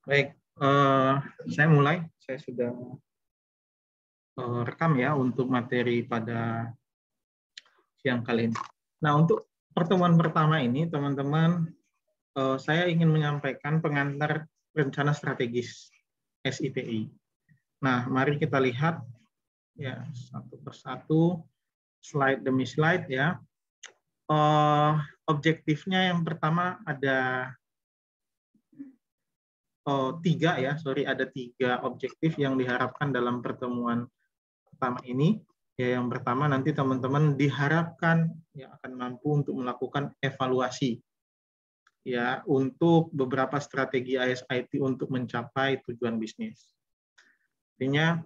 Baik, saya mulai. Saya sudah rekam ya untuk materi pada siang kali ini. Nah, untuk pertemuan pertama ini, teman-teman, saya ingin menyampaikan pengantar rencana strategis SIPI. Nah, mari kita lihat ya satu persatu, slide demi slide ya. Objektifnya yang pertama ada ada tiga objektif yang diharapkan dalam pertemuan pertama ini. Ya, yang pertama nanti teman-teman diharapkan ya akan mampu untuk melakukan evaluasi ya untuk beberapa strategi ISIT untuk mencapai tujuan bisnis. Artinya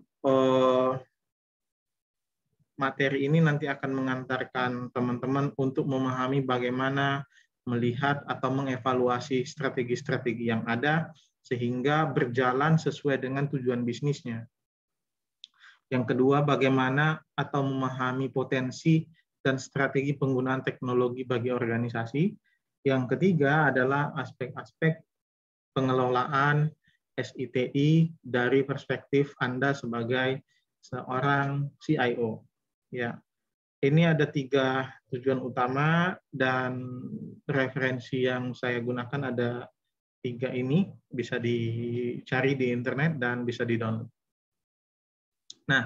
materi ini nanti akan mengantarkan teman-teman untuk memahami bagaimana melihat atau mengevaluasi strategi-strategi yang ada sehingga berjalan sesuai dengan tujuan bisnisnya. Yang kedua, bagaimana atau memahami potensi dan strategi penggunaan teknologi bagi organisasi. Yang ketiga adalah aspek-aspek pengelolaan SITI dari perspektif Anda sebagai seorang CIO. Ya, ini ada tiga tujuan utama dan referensi yang saya gunakan ada tiga ini, bisa dicari di internet dan bisa di-download. Nah,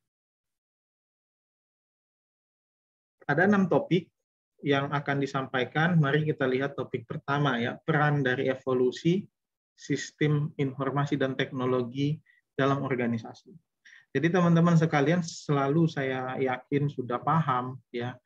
ada 6 topik yang akan disampaikan. Mari kita lihat topik pertama ya, peran dari evolusi sistem informasi dan teknologi dalam organisasi. Jadi teman-teman sekalian selalu saya yakin sudah paham ya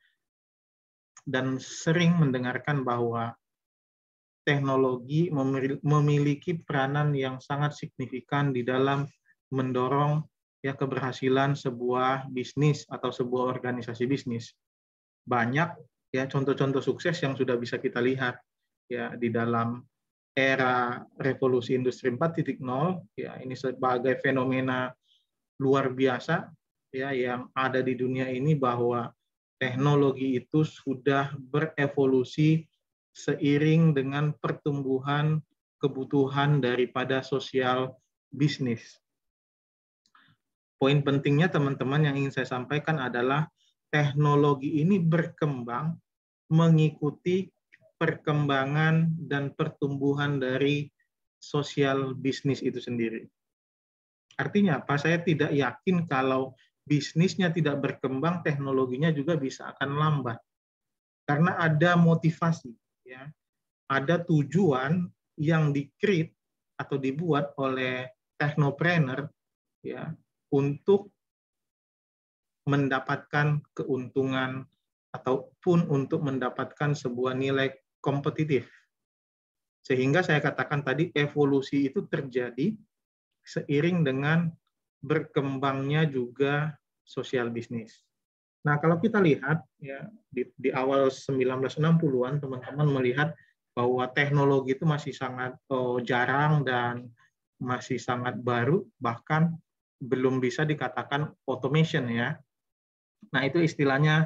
dan sering mendengarkan bahwa teknologi memiliki peranan yang sangat signifikan di dalam mendorong ya keberhasilan sebuah bisnis atau sebuah organisasi bisnis. Banyak ya contoh-contoh sukses yang sudah bisa kita lihat ya di dalam era revolusi industri 4.0 ya, ini sebagai fenomena luar biasa ya yang ada di dunia ini, bahwa teknologi itu sudah berevolusi seiring dengan pertumbuhan kebutuhan daripada sosial bisnis. Poin pentingnya teman-teman yang ingin saya sampaikan adalah teknologi ini berkembang mengikuti perkembangan dan pertumbuhan dari sosial bisnis itu sendiri. Artinya apa? Saya tidak yakin kalau bisnisnya tidak berkembang, teknologinya juga bisa akan lambat. Karena ada motivasi, ya, ada tujuan yang di-create atau dibuat oleh technopreneur, ya, untuk mendapatkan keuntungan ataupun untuk mendapatkan sebuah nilai kompetitif. Sehingga saya katakan tadi evolusi itu terjadi seiring dengan berkembangnya juga sosial bisnis. Nah, kalau kita lihat ya di awal 1960-an teman-teman melihat bahwa teknologi itu masih sangat jarang dan masih sangat baru, bahkan belum bisa dikatakan automation ya. Nah, itu istilahnya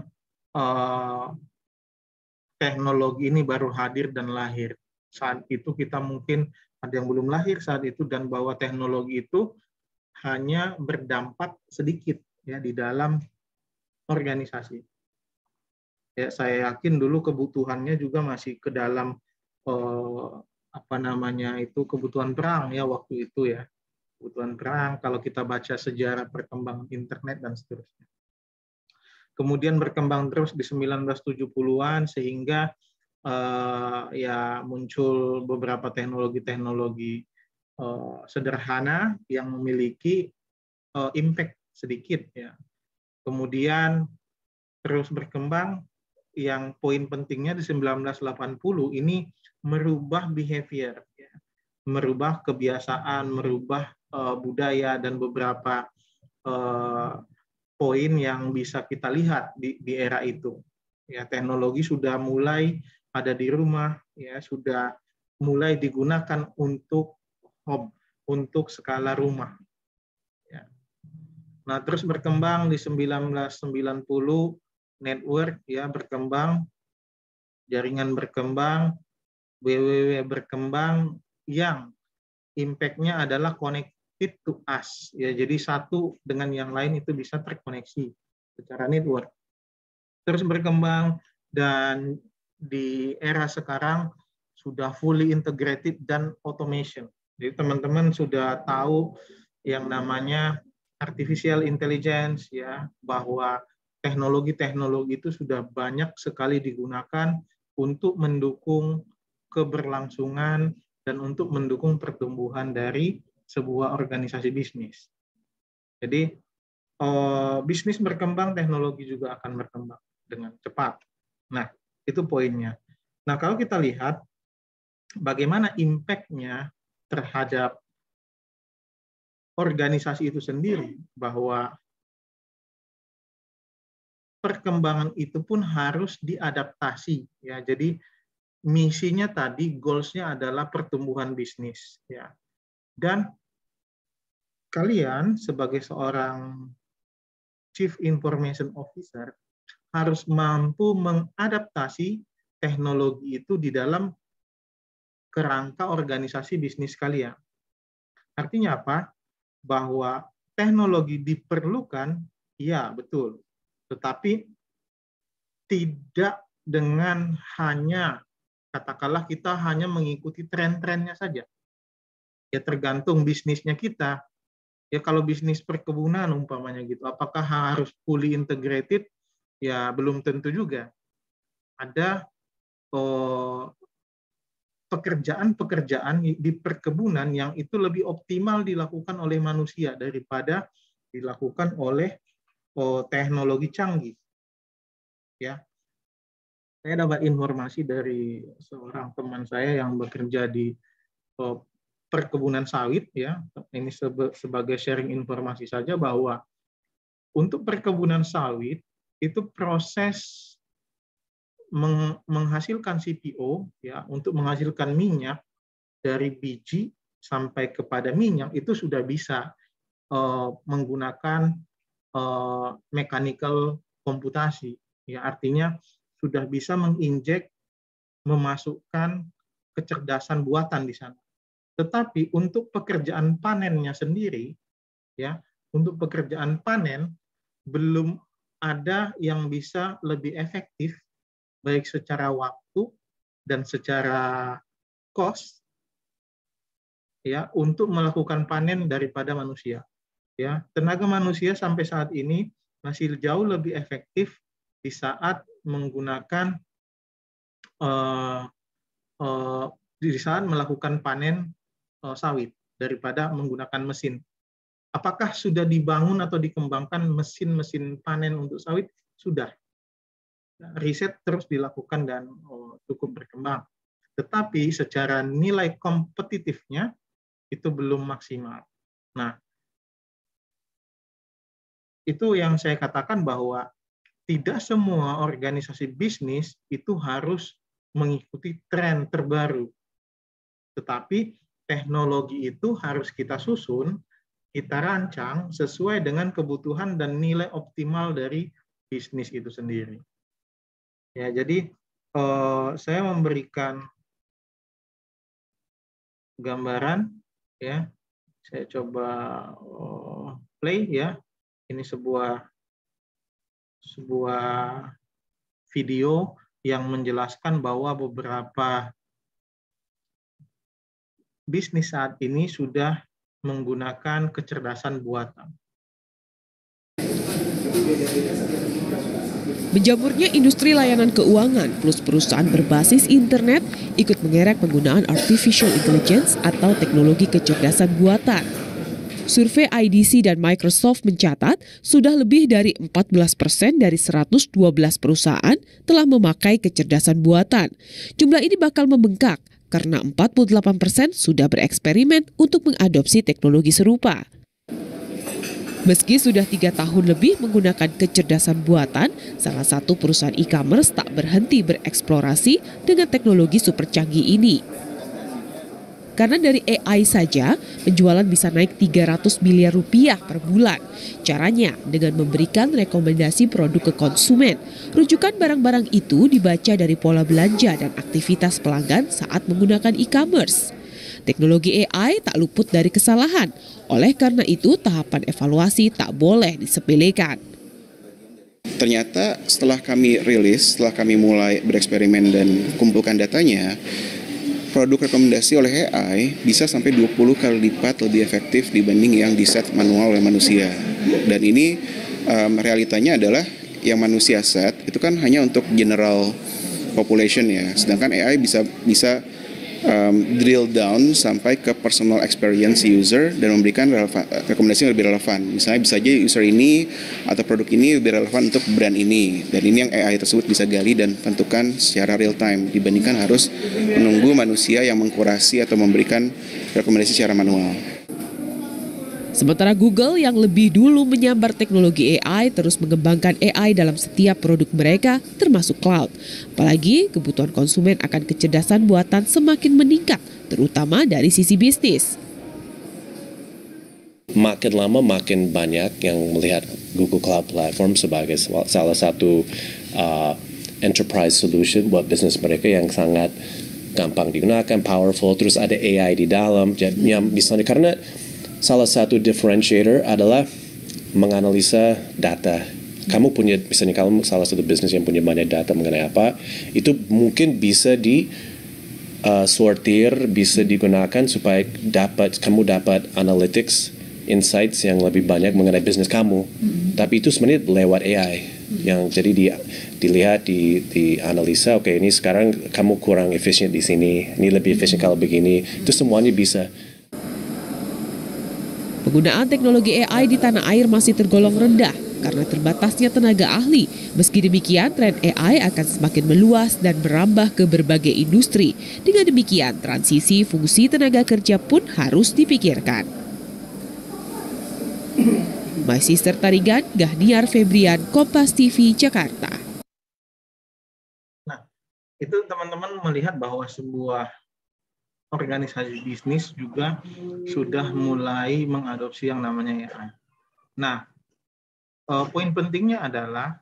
teknologi ini baru hadir dan lahir. Saat itu kita mungkin ada yang belum lahir saat itu, dan bahwa teknologi itu hanya berdampak sedikit ya di dalam organisasi. Ya, saya yakin dulu kebutuhannya juga masih ke dalam kebutuhan perang ya waktu itu ya. Kebutuhan perang kalau kita baca sejarah perkembangan internet dan seterusnya. Kemudian berkembang terus di 1970-an sehingga ya muncul beberapa teknologi-teknologi sederhana yang memiliki impact sedikit ya. Kemudian terus berkembang, yang poin pentingnya di 1980 ini merubah behavior ya. Merubah kebiasaan, merubah budaya dan beberapa poin yang bisa kita lihat di era itu. Ya, teknologi sudah mulai ada di rumah, ya sudah mulai digunakan untuk home, untuk skala rumah. Ya. Nah, terus berkembang di 1990, network ya berkembang, jaringan berkembang, WWW berkembang, yang impact-nya adalah connected to us. Ya, jadi satu dengan yang lain itu bisa terkoneksi secara network. Terus berkembang dan di era sekarang sudah fully integrated dan automation. Jadi teman-teman sudah tahu yang namanya artificial intelligence, ya, bahwa teknologi-teknologi itu sudah banyak sekali digunakan untuk mendukung keberlangsungan dan untuk mendukung pertumbuhan dari sebuah organisasi bisnis. Jadi bisnis berkembang, teknologi juga akan berkembang dengan cepat. Nah, itu poinnya. Nah, kalau kita lihat bagaimana impact-nya terhadap organisasi itu sendiri, bahwa perkembangan itu pun harus diadaptasi, ya. Jadi misinya tadi, goals-nya adalah pertumbuhan bisnis, ya. Dan kalian sebagai seorang Chief Information Officer harus mampu mengadaptasi teknologi itu di dalam kerangka organisasi bisnis kalian. Artinya apa? Bahwa teknologi diperlukan, ya betul. Tetapi tidak dengan hanya, katakanlah kita hanya mengikuti tren-trennya saja. Ya tergantung bisnisnya kita. Ya kalau bisnis perkebunan umpamanya gitu, apakah harus fully integrated? Ya belum tentu juga. Ada pekerjaan-pekerjaan di perkebunan yang itu lebih optimal dilakukan oleh manusia daripada dilakukan oleh teknologi canggih. Ya, saya dapat informasi dari seorang teman saya yang bekerja di perkebunan sawit, ya. Ini sebagai sharing informasi saja, bahwa untuk perkebunan sawit itu proses menghasilkan CPO, ya, untuk menghasilkan minyak dari biji sampai kepada minyak itu sudah bisa menggunakan mechanical komputasi, ya, artinya sudah bisa menginjek, memasukkan kecerdasan buatan di sana. Tetapi untuk pekerjaan panennya sendiri, ya, untuk pekerjaan panen belum ada yang bisa lebih efektif baik secara waktu dan secara cost, ya, untuk melakukan panen daripada manusia. Ya, tenaga manusia sampai saat ini masih jauh lebih efektif di saat menggunakan di saat melakukan panen sawit daripada menggunakan mesin. Apakah sudah dibangun atau dikembangkan mesin-mesin panen untuk sawit? Sudah. Riset terus dilakukan dan cukup berkembang. Tetapi secara nilai kompetitifnya itu belum maksimal. Nah, itu yang saya katakan bahwa tidak semua organisasi bisnis itu harus mengikuti tren terbaru. Tetapi teknologi itu harus kita susun, kita rancang sesuai dengan kebutuhan dan nilai optimal dari bisnis itu sendiri. Ya, jadi saya memberikan gambaran, ya. Saya coba play, ya. Ini sebuah video yang menjelaskan bahwa beberapa bisnis saat ini sudah menggunakan kecerdasan buatan. Menjamurnya industri layanan keuangan plus perusahaan berbasis internet ikut mengerek penggunaan artificial intelligence atau teknologi kecerdasan buatan. Survei IDC dan Microsoft mencatat sudah lebih dari 14% dari 112 perusahaan telah memakai kecerdasan buatan. Jumlah ini bakal membengkak karena 48% sudah bereksperimen untuk mengadopsi teknologi serupa. Meski sudah 3 tahun lebih menggunakan kecerdasan buatan, salah satu perusahaan e-commerce tak berhenti bereksplorasi dengan teknologi super canggih ini. Karena dari AI saja, penjualan bisa naik 300 miliar rupiah per bulan. Caranya dengan memberikan rekomendasi produk ke konsumen. Rujukan barang-barang itu dibaca dari pola belanja dan aktivitas pelanggan saat menggunakan e-commerce. Teknologi AI tak luput dari kesalahan. Oleh karena itu, tahapan evaluasi tak boleh disepelekan. Ternyata setelah kami rilis, setelah kami mulai bereksperimen dan kumpulkan datanya, produk rekomendasi oleh AI bisa sampai 20 kali lipat lebih efektif dibanding yang di-set manual oleh manusia. Dan ini realitanya adalah yang manusia set itu kan hanya untuk general population ya, sedangkan AI bisa drill down sampai ke personal experience user dan memberikan rekomendasi yang lebih relevan. Misalnya bisa aja user ini atau produk ini lebih relevan untuk brand ini, dan ini yang AI tersebut bisa gali dan tentukan secara real time dibandingkan harus menunggu manusia yang mengkurasi atau memberikan rekomendasi secara manual. Sementara Google yang lebih dulu menyambar teknologi AI terus mengembangkan AI dalam setiap produk mereka termasuk cloud. Apalagi kebutuhan konsumen akan kecerdasan buatan semakin meningkat, terutama dari sisi bisnis. Makin lama makin banyak yang melihat Google Cloud Platform sebagai salah satu enterprise solution buat bisnis mereka yang sangat gampang digunakan, powerful, terus ada AI di dalam. Jadi misalnya karena salah satu differentiator adalah menganalisa data. Kamu punya, misalnya kamu salah satu bisnis yang punya banyak data mengenai apa, itu mungkin bisa sortir, bisa digunakan supaya kamu dapat analytics, insights yang lebih banyak mengenai bisnis kamu. Tapi itu sebenarnya lewat AI. Yang jadi dilihat, dianalisa, oke, ini sekarang kamu kurang efisien di sini, ini lebih efisien kalau begini. Itu semuanya bisa. Penggunaan teknologi AI di tanah air masih tergolong rendah karena terbatasnya tenaga ahli. Meski demikian, tren AI akan semakin meluas dan merambah ke berbagai industri. Dengan demikian, transisi fungsi tenaga kerja pun harus dipikirkan. My Sister Tarigan, Gahniar Febrian, Kompas TV, Jakarta. Nah, itu teman-teman melihat bahwa sebuah organisasi bisnis juga sudah mulai mengadopsi yang namanya AI. Nah, poin pentingnya adalah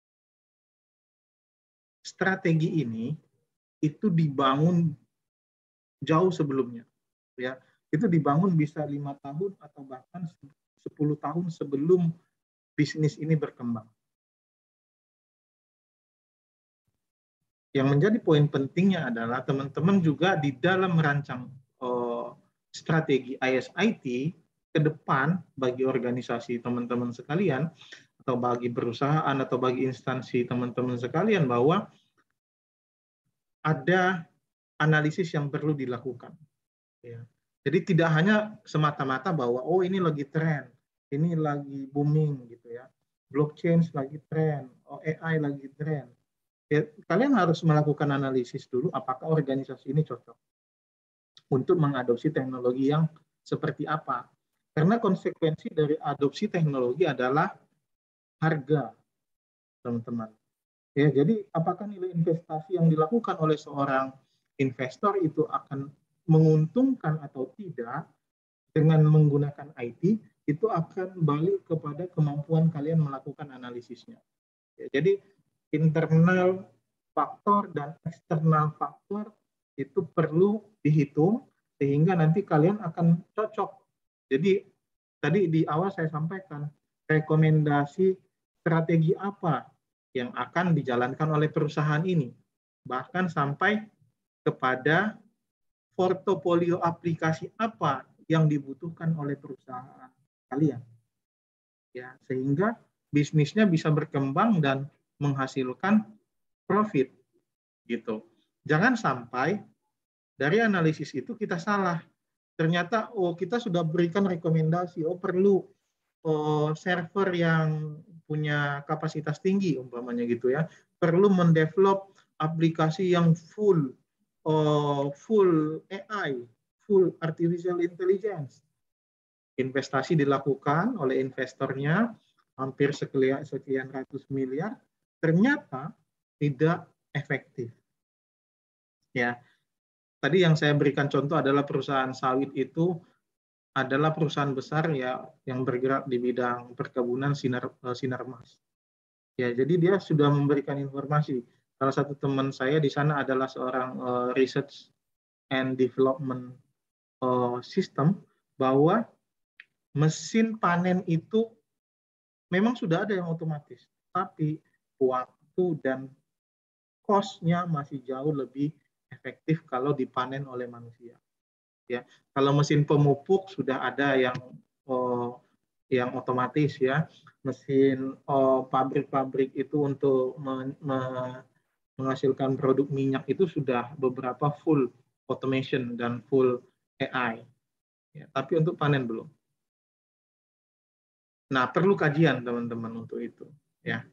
strategi ini itu dibangun jauh sebelumnya, ya. Itu dibangun bisa 5 tahun atau bahkan 10 tahun sebelum bisnis ini berkembang. Yang menjadi poin pentingnya adalah teman-teman juga di dalam merancang strategi ISIT ke depan bagi organisasi teman-teman sekalian atau bagi perusahaan atau bagi instansi teman-teman sekalian bahwa ada analisis yang perlu dilakukan. Ya. Jadi tidak hanya semata-mata bahwa oh ini lagi tren, ini lagi booming gitu ya, blockchain lagi tren, oh AI lagi tren. Ya, kalian harus melakukan analisis dulu apakah organisasi ini cocok untuk mengadopsi teknologi yang seperti apa. Karena konsekuensi dari adopsi teknologi adalah harga, teman-teman. Ya, jadi apakah nilai investasi yang dilakukan oleh seorang investor itu akan menguntungkan atau tidak dengan menggunakan IT, itu akan balik kepada kemampuan kalian melakukan analisisnya. Ya, jadi internal faktor dan eksternal faktor itu perlu dihitung sehingga nanti kalian akan cocok. Jadi tadi di awal saya sampaikan rekomendasi strategi apa yang akan dijalankan oleh perusahaan ini, bahkan sampai kepada portofolio aplikasi apa yang dibutuhkan oleh perusahaan kalian, ya, sehingga bisnisnya bisa berkembang dan menghasilkan profit gitu. Jangan sampai dari analisis itu kita salah. Ternyata kita sudah berikan rekomendasi perlu server yang punya kapasitas tinggi umpamanya gitu ya. Perlu mendevelop aplikasi yang full AI, full artificial intelligence. Investasi dilakukan oleh investornya hampir sekian ratus miliar, ternyata tidak efektif. Ya, tadi yang saya berikan contoh adalah perusahaan sawit itu adalah perusahaan besar ya yang bergerak di bidang perkebunan Sinarmas. Ya, jadi dia sudah memberikan informasi. Salah satu teman saya di sana adalah seorang research and development sistem bahwa mesin panen itu memang sudah ada yang otomatis, tapi waktu dan cost-nya masih jauh lebih efektif kalau dipanen oleh manusia. Ya, kalau mesin pemupuk sudah ada yang otomatis ya, mesin pabrik-pabrik itu untuk menghasilkan produk minyak itu sudah beberapa full automation dan full AI. Ya, tapi untuk panen belum. Nah, perlu kajian teman-teman untuk itu. Ya.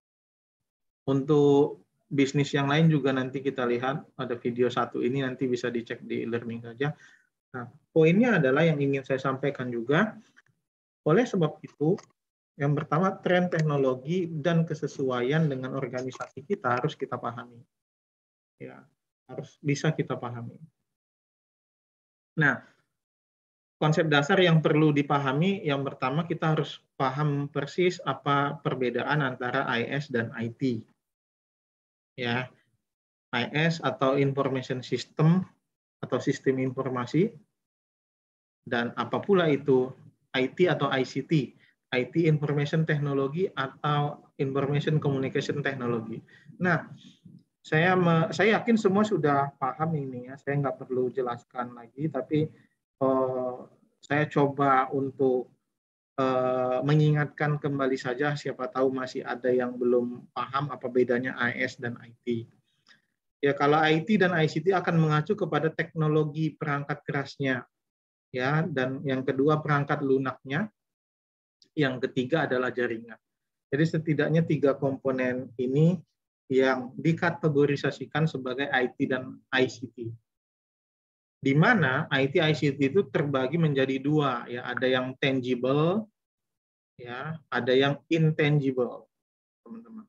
Untuk bisnis yang lain juga nanti kita lihat, ada video satu ini nanti bisa dicek di e-learning saja. Nah, poinnya adalah yang ingin saya sampaikan juga, oleh sebab itu, yang pertama tren teknologi dan kesesuaian dengan organisasi kita harus kita pahami. Ya, harus bisa kita pahami. Nah, konsep dasar yang perlu dipahami, yang pertama kita harus paham persis apa perbedaan antara IS dan IT. Ya, IS atau Information System atau Sistem Informasi, dan apa pula itu IT atau ICT, IT Information Technology atau Information Communication Technology. Nah, saya yakin semua sudah paham ini ya, saya nggak perlu jelaskan lagi, tapi saya coba untuk mengingatkan kembali saja, siapa tahu masih ada yang belum paham apa bedanya IS dan IT. Ya, kalau IT dan ICT akan mengacu kepada teknologi perangkat kerasnya, ya, dan yang kedua perangkat lunaknya, yang ketiga adalah jaringan. Jadi setidaknya 3 komponen ini yang dikategorisasikan sebagai IT dan ICT. Di mana IT ICT itu terbagi menjadi 2, ya, ada yang tangible, ya, ada yang intangible, teman-teman.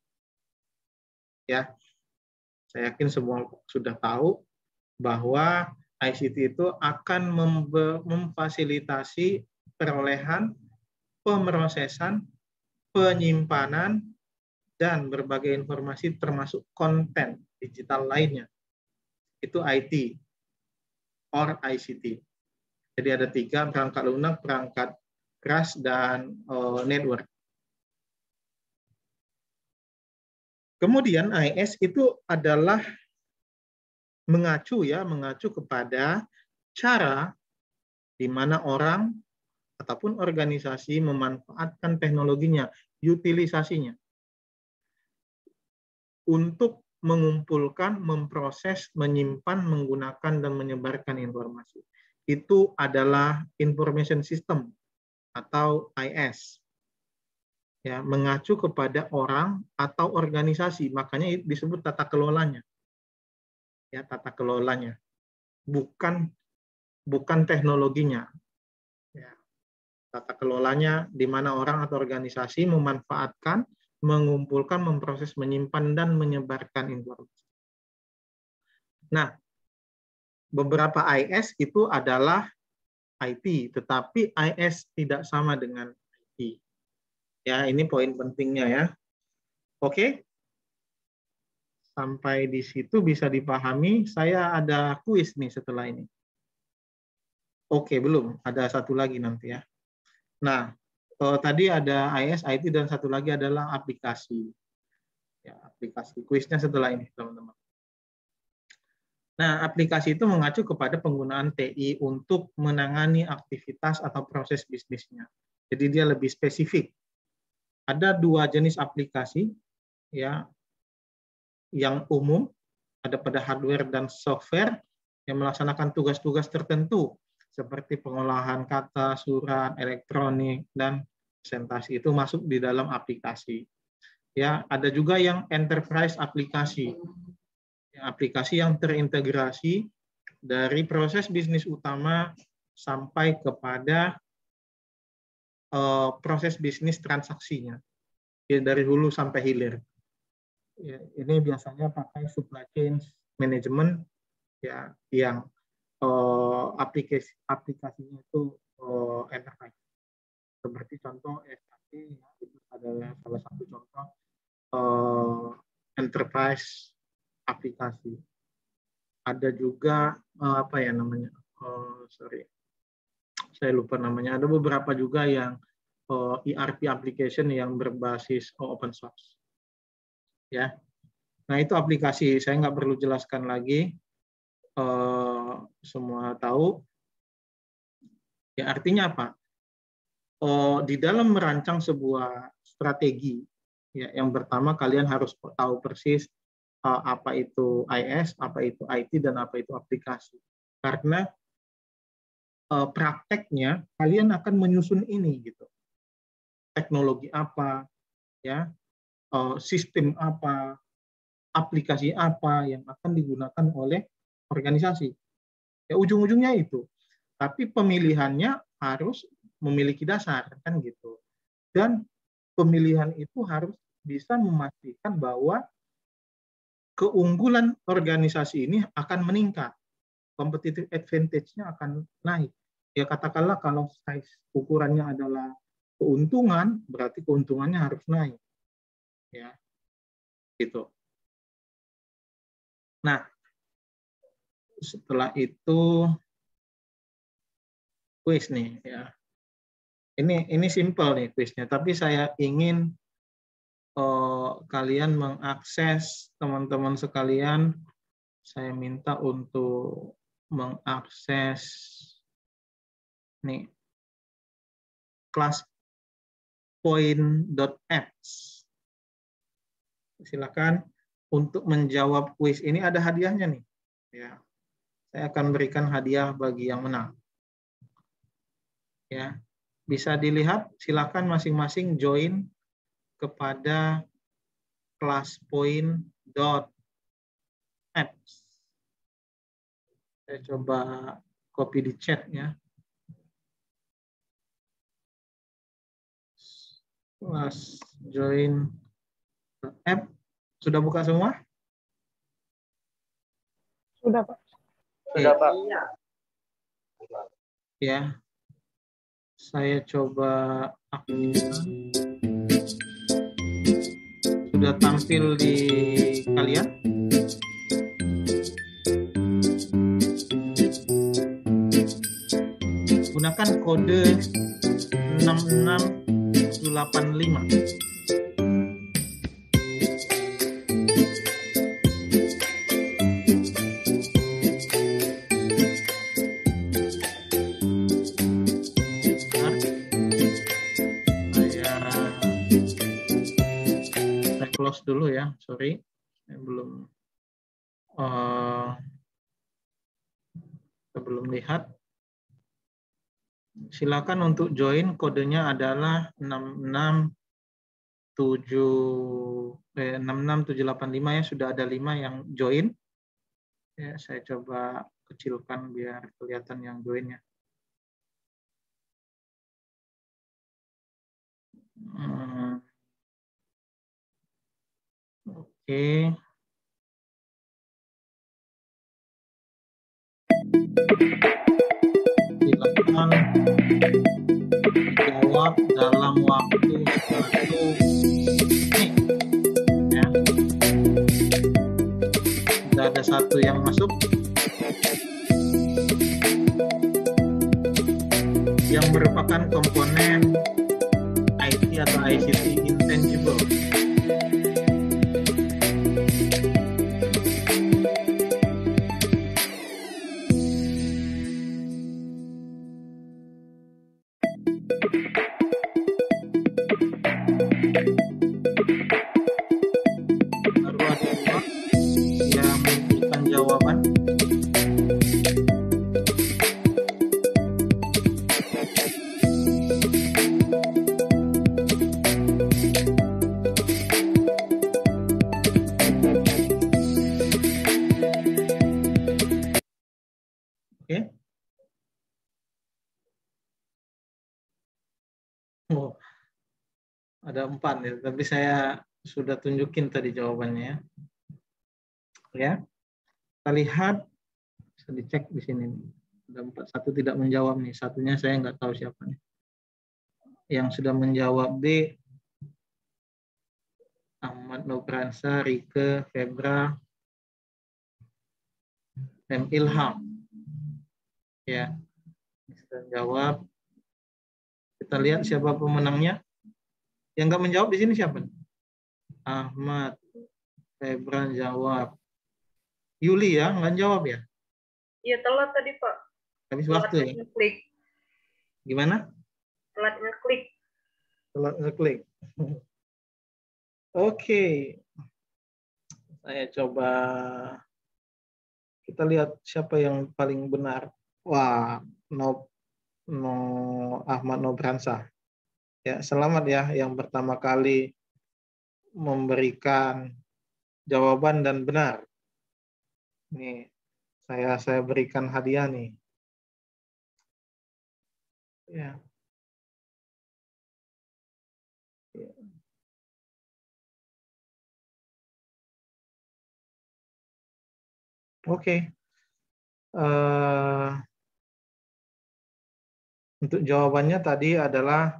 Ya, saya yakin semua sudah tahu bahwa ICT itu akan memfasilitasi perolehan, pemrosesan, penyimpanan, dan berbagai informasi termasuk konten digital lainnya. Itu IT or ICT. Jadi ada 3, perangkat lunak, perangkat keras, dan network. Kemudian IS itu adalah mengacu kepada cara di mana orang ataupun organisasi memanfaatkan teknologinya, utilisasinya untuk mengumpulkan, memproses, menyimpan, menggunakan, dan menyebarkan informasi. Itu adalah information system atau IS. Ya, mengacu kepada orang atau organisasi, makanya disebut tata kelolanya. Ya, tata kelolanya, bukan teknologinya. Ya, tata kelolanya di mana orang atau organisasi memanfaatkan, mengumpulkan, memproses, menyimpan, dan menyebarkan informasi. Nah, beberapa IS itu adalah IT, tetapi IS tidak sama dengan IT. Ya, ini poin pentingnya ya. Oke. Sampai di situ bisa dipahami. Saya ada kuis nih setelah ini. Oke, belum. Ada satu lagi nanti ya. Nah, tadi ada IS, IT, dan satu lagi adalah aplikasi. Ya, aplikasi. Kuisnya setelah ini, teman-teman. Nah, aplikasi itu mengacu kepada penggunaan TI untuk menangani aktivitas atau proses bisnisnya. Jadi dia lebih spesifik. Ada 2 jenis aplikasi, ya, yang umum, ada pada hardware dan software yang melaksanakan tugas-tugas tertentu seperti pengolahan kata, surat, elektronik, dan presentasi, itu masuk di dalam aplikasi. Ya, ada juga yang enterprise aplikasi. Aplikasi yang terintegrasi dari proses bisnis utama sampai kepada proses bisnis transaksinya, ya, dari hulu sampai hilir. Ya, ini biasanya pakai supply chain management, ya, yang aplikasinya itu enterprise. Seperti contoh SAP, ya, itu adalah salah satu contoh enterprise aplikasi. Ada juga apa ya namanya, sorry, saya lupa namanya. Ada beberapa juga yang ERP application yang berbasis open source. Ya, nah itu aplikasi. Saya nggak perlu jelaskan lagi. Semua tahu. Ya, artinya apa? Di dalam merancang sebuah strategi, ya, yang pertama kalian harus tahu persis apa itu IS, apa itu IT, dan apa itu aplikasi. Karena prakteknya kalian akan menyusun ini gitu. Teknologi apa, ya, sistem apa, aplikasi apa yang akan digunakan oleh organisasi. Ya, ujung-ujungnya itu. Tapi pemilihannya harus memiliki dasar, kan gitu. Dan pemilihan itu harus bisa memastikan bahwa keunggulan organisasi ini akan meningkat. Competitive advantage-nya akan naik. Ya, katakanlah kalau size ukurannya adalah keuntungan, berarti keuntungannya harus naik. Ya, gitu. Nah, setelah itu kuis nih, ya. Ini simple nih kuisnya, tapi saya ingin kalian mengakses, teman-teman sekalian, saya minta untuk mengakses nih classpoint.apps. Silakan untuk menjawab kuis ini, ada hadiahnya nih. Ya, saya akan berikan hadiah bagi yang menang. Ya, bisa dilihat, silakan masing-masing join kepada classpoint.apps. Saya coba copy di chat ya. Class join app. Sudah buka semua? Sudah, Pak. Sudah, Pak. Ya. Saya coba aktifkan. Sudah tampil di kalian? Gunakan kode 66785. Close dulu ya, sorry, saya belum lihat. Silakan untuk join, kodenya adalah 66785 ya, sudah ada 5 yang join. Ya, saya coba kecilkan biar kelihatan yang joinnya. Oke. Silakan dijawab dalam waktu 1 menit. Ya. Sudah ada 1 yang masuk. Yang merupakan komponen IT atau ICT intangible. Baru ada 2 yang memberikan jawaban. Oke. Oh, ada 4 ya, tapi saya sudah tunjukin tadi jawabannya ya. Ya, kita lihat, bisa dicek di sini. Ada 4, 1 tidak menjawab nih, satunya saya nggak tahu siapa nih. Yang sudah menjawab B, Ahmad Nopransa, Rike, Febra, M. Ilham. Ya, sudah jawab. Kita lihat siapa pemenangnya. Yang nggak menjawab di sini siapa? Ahmad. Febran jawab. Yuli ya, nggak jawab ya? Iya, telat tadi, Pak. Habis Telat waktu ya? ngeklik. Gimana? Telat ngeklik. Telat ngeklik. Oke. Saya coba, kita lihat siapa yang paling benar. Wah, Ahmad Nobransa. Ya, selamat ya yang pertama kali memberikan jawaban dan benar. Nih, saya berikan hadiah nih. Ya. Oke. Untuk jawabannya tadi adalah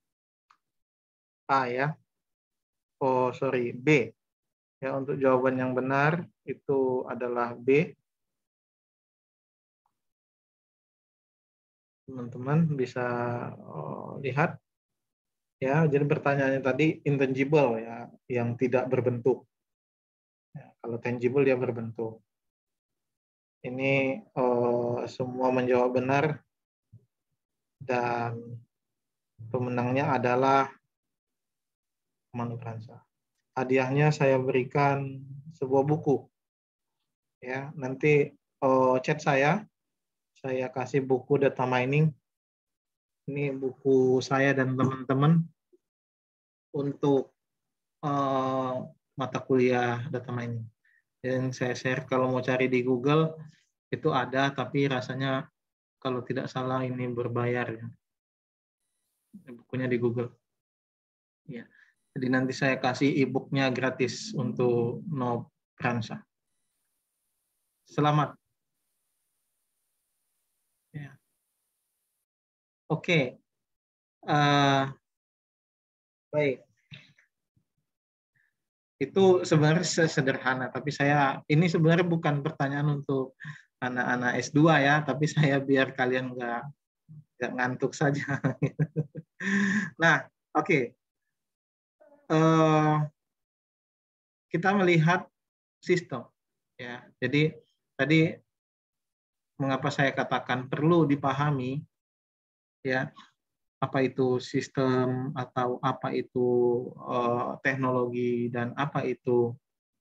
A ya. Oh, sorry, B. Ya, untuk jawaban yang benar itu adalah B. Teman-teman bisa lihat ya, jadi pertanyaannya tadi intangible ya, yang tidak berbentuk. Ya, kalau tangible dia berbentuk. Ini semua menjawab benar dan pemenangnya adalah Ahmad Nobransa. Hadiahnya saya berikan sebuah buku. Ya, nanti chat saya kasih buku data mining. Ini buku saya dan teman-teman untuk mata kuliah data mining. Dan saya share kalau mau cari di Google itu ada, tapi rasanya kalau tidak salah ini berbayar ya. Bukunya di Google. Ya. Jadi nanti saya kasih e-booknya gratis untuk Nobransa. Selamat. Ya. Oke. Baik. Itu sebenarnya sederhana, tapi ini sebenarnya bukan pertanyaan untuk anak-anak S2 ya, tapi saya biar kalian nggak ngantuk saja. Nah, oke. Kita melihat sistem. Ya, jadi tadi mengapa saya katakan perlu dipahami ya, apa itu sistem atau apa itu teknologi dan apa itu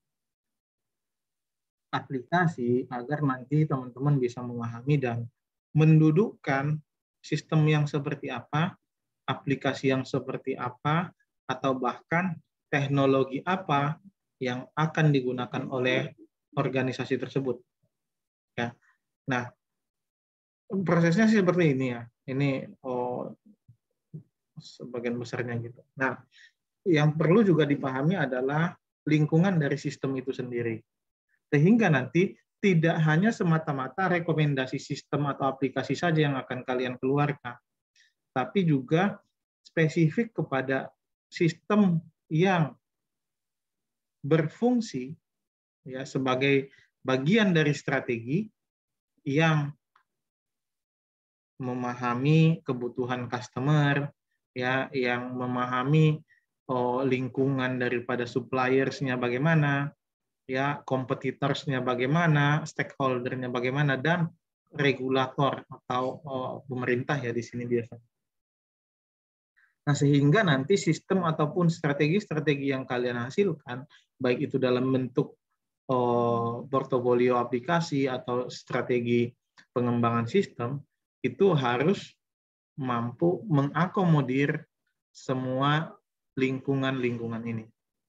aplikasi, agar nanti teman-teman bisa memahami dan mendudukkan sistem yang seperti apa, aplikasi yang seperti apa, atau bahkan teknologi apa yang akan digunakan oleh organisasi tersebut. Ya. Nah, prosesnya sih seperti ini ya. Ini sebagian besarnya gitu. Nah, yang perlu juga dipahami adalah lingkungan dari sistem itu sendiri. Sehingga nanti tidak hanya semata-mata rekomendasi sistem atau aplikasi saja yang akan kalian keluarkan, tapi juga spesifik kepada sistem yang berfungsi ya sebagai bagian dari strategi yang memahami kebutuhan customer, ya, yang memahami lingkungan daripada suppliersnya bagaimana, ya, kompetitorsnya bagaimana, stakeholdernya bagaimana, dan regulator atau pemerintah ya di sini biasanya. Nah, sehingga nanti sistem ataupun strategi-strategi yang kalian hasilkan, baik itu dalam bentuk portofolio aplikasi atau strategi pengembangan sistem, itu harus mampu mengakomodir semua lingkungan-lingkungan ini.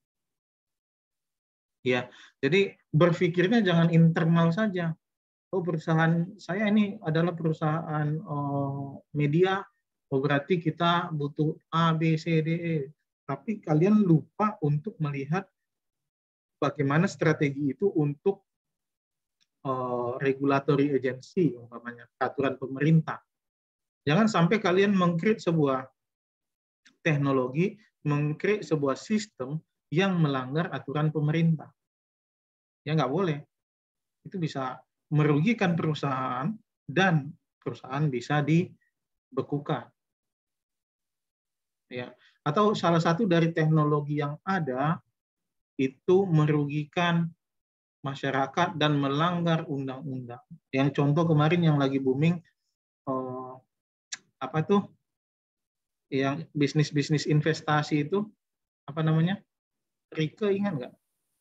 Ya, jadi berpikirnya jangan internal saja. Oh, perusahaan saya ini adalah perusahaan media, oh berarti kita butuh A, B, C, D, E. Tapi kalian lupa untuk melihat bagaimana strategi itu untuk regulatory agency, umpamanya peraturan pemerintah. Jangan sampai kalian meng-create sebuah teknologi, meng-create sebuah sistem yang melanggar aturan pemerintah. Ya nggak boleh. Itu bisa merugikan perusahaan dan perusahaan bisa dibekukan. Ya. Atau salah satu dari teknologi yang ada itu merugikan masyarakat dan melanggar undang-undang. Yang contoh kemarin yang lagi booming apa tuh? Yang bisnis investasi itu apa namanya? Rike, ingat nggak?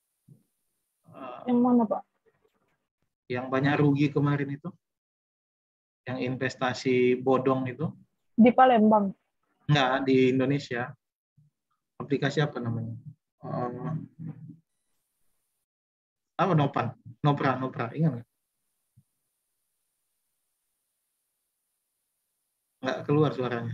Yang mana, Pak? Yang banyak rugi kemarin itu, yang investasi bodong itu. Di Palembang. Nggak, di Indonesia. Aplikasi apa namanya? Apa Nopra, ingat nggak? Nggak keluar suaranya.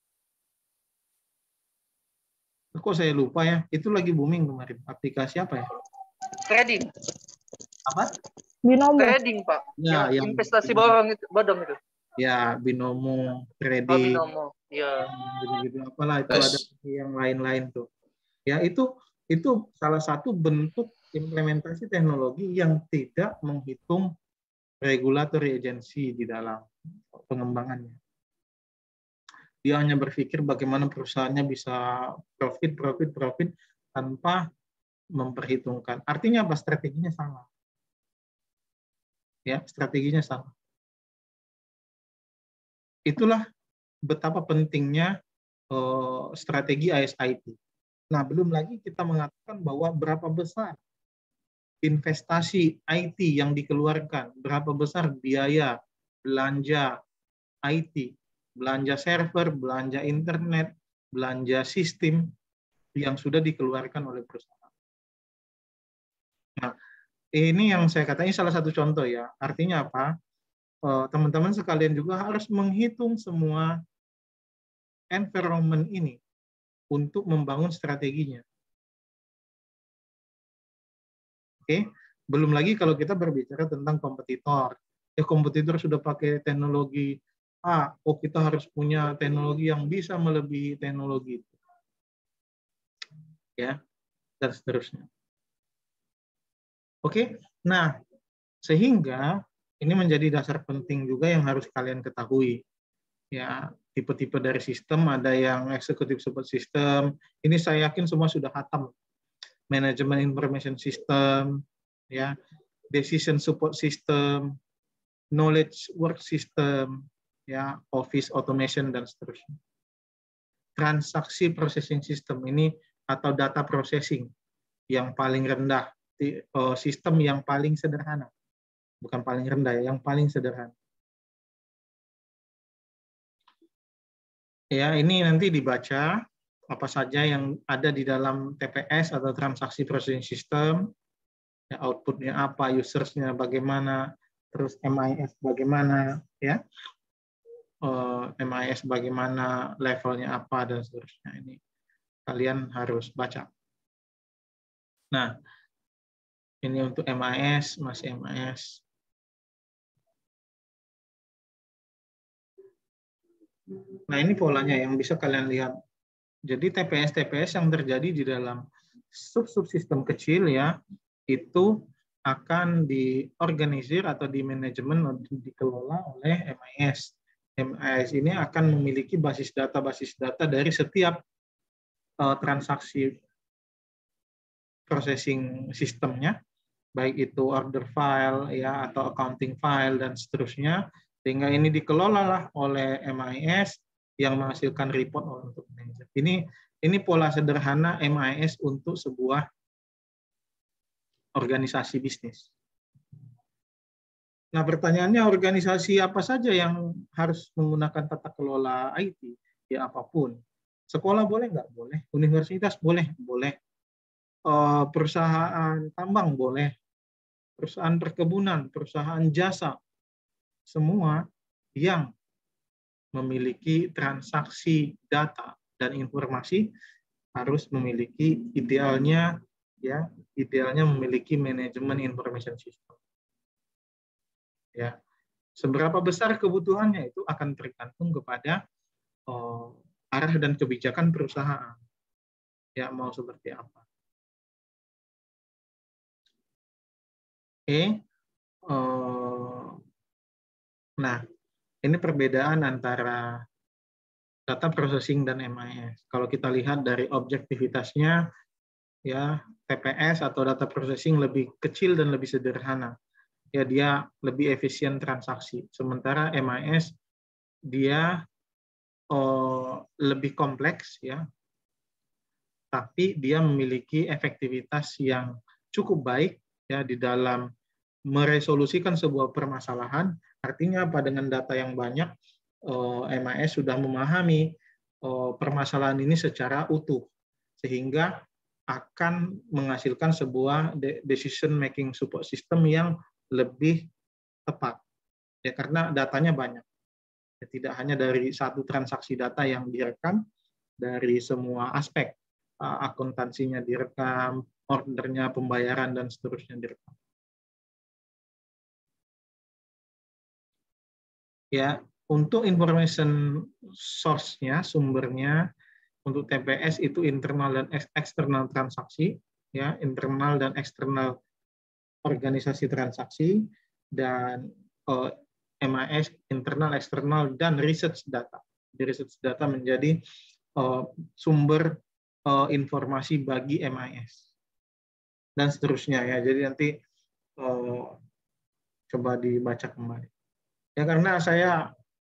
Kok saya lupa ya? Itu lagi booming kemarin. Aplikasi apa ya? Trading. Apa? Binomo. Trading, Pak. Ya, yang investasi bodong itu. Ya, Binomo, Oh, Trading. Binomo. Ya. Gitu-gitu apalah itu ada yang lain-lain tuh. Ya, itu salah satu bentuk implementasi teknologi yang tidak menghitung regulatory agency di dalam pengembangannya. Dia hanya berpikir bagaimana perusahaannya bisa profit tanpa memperhitungkan. Artinya apa? Strateginya sama. Ya, strateginya sama. Itulah betapa pentingnya strategi ISIT. Nah, belum lagi kita mengatakan bahwa berapa besar investasi IT yang dikeluarkan, berapa besar biaya belanja IT, belanja server, belanja internet, belanja sistem yang sudah dikeluarkan oleh perusahaan. Nah, ini yang saya katakan salah satu contoh ya. Artinya apa? Teman-teman sekalian juga harus menghitung semua environment ini untuk membangun strateginya. Oke, belum lagi kalau kita berbicara tentang kompetitor. Kompetitor sudah pakai teknologi A, kita harus punya teknologi yang bisa melebihi teknologi itu. Ya, dan seterusnya. Oke, nah sehingga ini menjadi dasar penting juga yang harus kalian ketahui. Ya, tipe-tipe dari sistem, ada yang executive support system. Ini saya yakin semua sudah hatam. Management information system, ya, decision support system, knowledge work system, ya, office automation dan seterusnya. Transaksi processing system ini atau data processing yang paling rendah, sistem yang paling sederhana, bukan paling rendah ya, yang paling sederhana. Ya, ini nanti dibaca apa saja yang ada di dalam TPS atau transaksi processing system, ya, outputnya apa, usersnya bagaimana, terus MIS bagaimana, ya, MIS bagaimana, levelnya apa dan seterusnya. Ini kalian harus baca. Nah, ini untuk MIS, masih MIS. Nah, ini polanya yang bisa kalian lihat. Jadi TPS yang terjadi di dalam subsistem kecil ya, itu akan diorganisir atau di manajemen, dikelola oleh MIS. MIS ini akan memiliki basis data dari setiap transaksi processing sistemnya, baik itu order file ya atau accounting file dan seterusnya, sehingga ini dikelola oleh MIS yang menghasilkan report untuk manajer. Ini pola sederhana MIS untuk sebuah organisasi bisnis. Nah, pertanyaannya, organisasi apa saja yang harus menggunakan tata kelola IT? Ya, apapun. Sekolah boleh nggak? Boleh. Universitas boleh? Boleh. Perusahaan tambang boleh. Perusahaan perkebunan, perusahaan jasa, semua yang memiliki transaksi data dan informasi harus memiliki idealnya memiliki manajemen information system. Ya, seberapa besar kebutuhannya itu akan tergantung kepada arah dan kebijakan perusahaan. Ya, mau seperti apa. Oke. Nah, Ini perbedaan antara data processing dan MIS. Kalau kita lihat dari objektivitasnya, ya TPS atau data processing lebih kecil dan lebih sederhana. Ya, dia lebih efisien transaksi. Sementara MIS dia lebih kompleks, ya, tapi dia memiliki efektivitas yang cukup baik, ya, di dalam meresolusikan sebuah permasalahan. Artinya apa? Dengan data yang banyak, MIS sudah memahami permasalahan ini secara utuh, sehingga akan menghasilkan sebuah decision making support system yang lebih tepat, ya, karena datanya banyak. Ya, tidak hanya dari satu transaksi data yang direkam, dari semua aspek, akuntansinya direkam, ordernya, pembayaran, dan seterusnya direkam. Ya, untuk information source-nya, sumbernya, untuk TPS itu internal dan eksternal transaksi, ya, internal dan eksternal organisasi transaksi, dan MIS internal, eksternal, dan research data. Jadi research data menjadi sumber informasi bagi MIS dan seterusnya, ya. Jadi nanti coba dibaca kembali. Ya, karena saya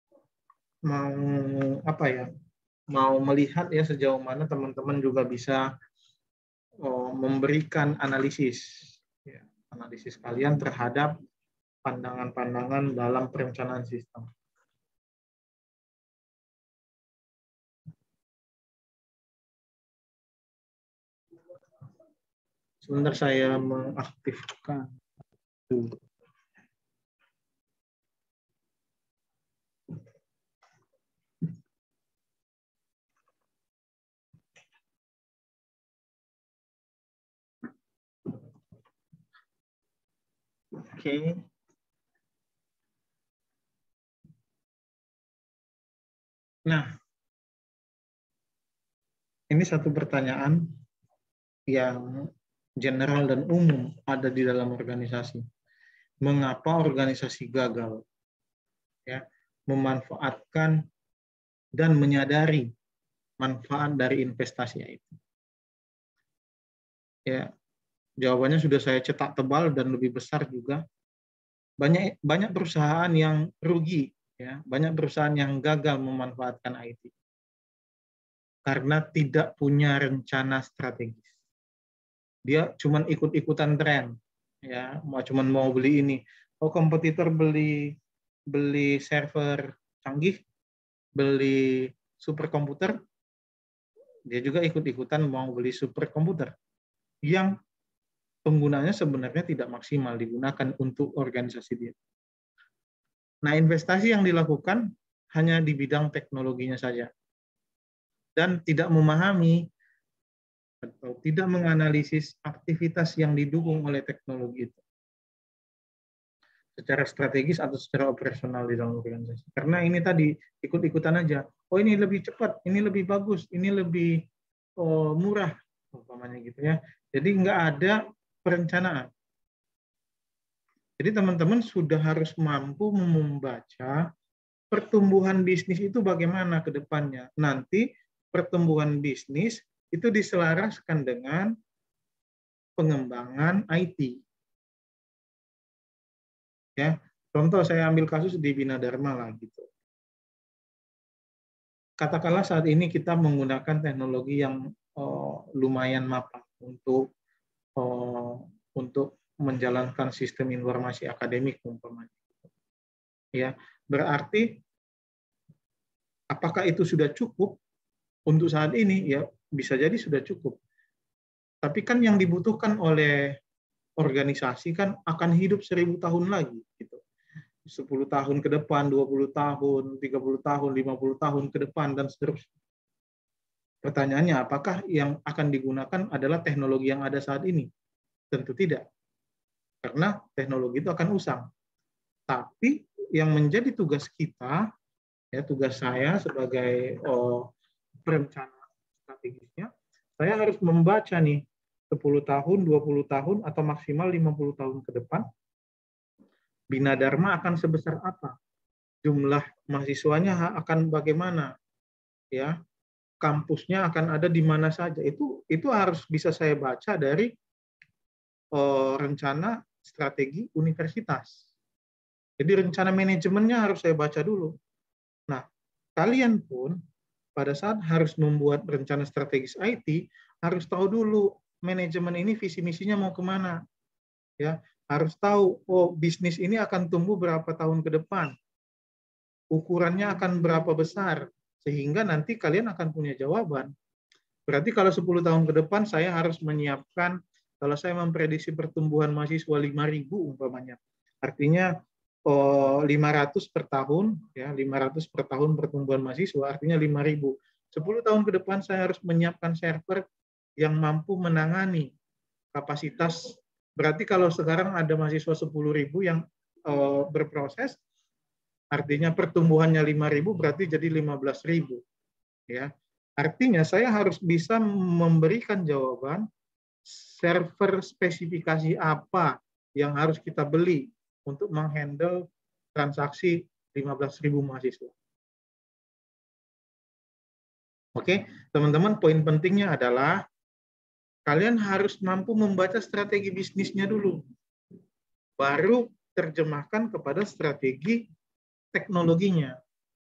mau melihat, ya, sejauh mana teman-teman juga bisa memberikan analisis, ya, analisis kalian terhadap pandangan-pandangan dalam perencanaan sistem. Sebentar saya mengaktifkan dulu. Oke. Nah, ini satu pertanyaan yang general dan umum ada di dalam organisasi. Mengapa organisasi gagal, ya, memanfaatkan dan menyadari manfaat dari investasi itu? Ya, jawabannya sudah saya cetak tebal dan lebih besar juga. Banyak perusahaan yang rugi, ya, banyak perusahaan yang gagal memanfaatkan IT karena tidak punya rencana strategis. Dia cuma ikut-ikutan tren, ya, cuman mau beli ini. Oh, kompetitor beli server canggih, beli superkomputer, dia juga ikut-ikutan mau beli superkomputer yang penggunanya sebenarnya tidak maksimal digunakan untuk organisasi dia. Nah, investasi yang dilakukan hanya di bidang teknologinya saja dan tidak memahami atau tidak menganalisis aktivitas yang didukung oleh teknologi itu secara strategis atau secara operasional di dalam organisasi. Karena ini tadi ikut-ikutan aja. Oh, ini lebih cepat, ini lebih bagus, ini lebih murah, umpamanya gitu, ya. Jadi nggak ada perencanaan. Jadi teman-teman sudah harus mampu membaca pertumbuhan bisnis itu bagaimana ke depannya. Nanti pertumbuhan bisnis itu diselaraskan dengan pengembangan IT. Ya, contoh saya ambil kasus di Bina Dharma lah gitu. Katakanlah saat ini kita menggunakan teknologi yang lumayan mapan untuk menjalankan sistem informasi akademik umpamanya. Ya, berarti apakah itu sudah cukup untuk saat ini? Ya, bisa jadi sudah cukup. Tapi kan yang dibutuhkan oleh organisasi kan akan hidup 1000 tahun lagi gitu. 10 tahun ke depan, 20 tahun, 30 tahun, 50 tahun ke depan, dan seterusnya. Pertanyaannya, apakah yang akan digunakan adalah teknologi yang ada saat ini? Tentu tidak. Karena teknologi itu akan usang. Tapi yang menjadi tugas kita, ya, tugas saya sebagai perencana strategisnya, saya harus membaca nih 10 tahun, 20 tahun, atau maksimal 50 tahun ke depan, Bina Dharma akan sebesar apa? jumlah mahasiswanya akan bagaimana, ya, kampusnya akan ada di mana saja. Itu harus bisa saya baca dari rencana strategi universitas. Jadi rencana manajemennya harus saya baca dulu. Nah, kalian pun pada saat harus membuat rencana strategis IT, harus tahu dulu manajemen ini visi misinya mau kemana. Ya, harus tahu, oh bisnis ini akan tumbuh berapa tahun ke depan. Ukurannya akan berapa besar, sehingga nanti kalian akan punya jawaban. Berarti kalau 10 tahun ke depan saya harus menyiapkan, kalau saya memprediksi pertumbuhan mahasiswa 5.000 umpamanya. Artinya 500 per tahun, ya 500 per tahun pertumbuhan mahasiswa, artinya 5.000. 10 tahun ke depan saya harus menyiapkan server yang mampu menangani kapasitas. Berarti kalau sekarang ada mahasiswa 10.000 yang berproses, artinya pertumbuhannya 5.000 berarti jadi 15.000. Ya, artinya saya harus bisa memberikan jawaban server spesifikasi apa yang harus kita beli untuk menghandle transaksi 15.000 mahasiswa. Oke, teman-teman, poin pentingnya adalah kalian harus mampu membaca strategi bisnisnya dulu. Baru terjemahkan kepada strategi teknologinya.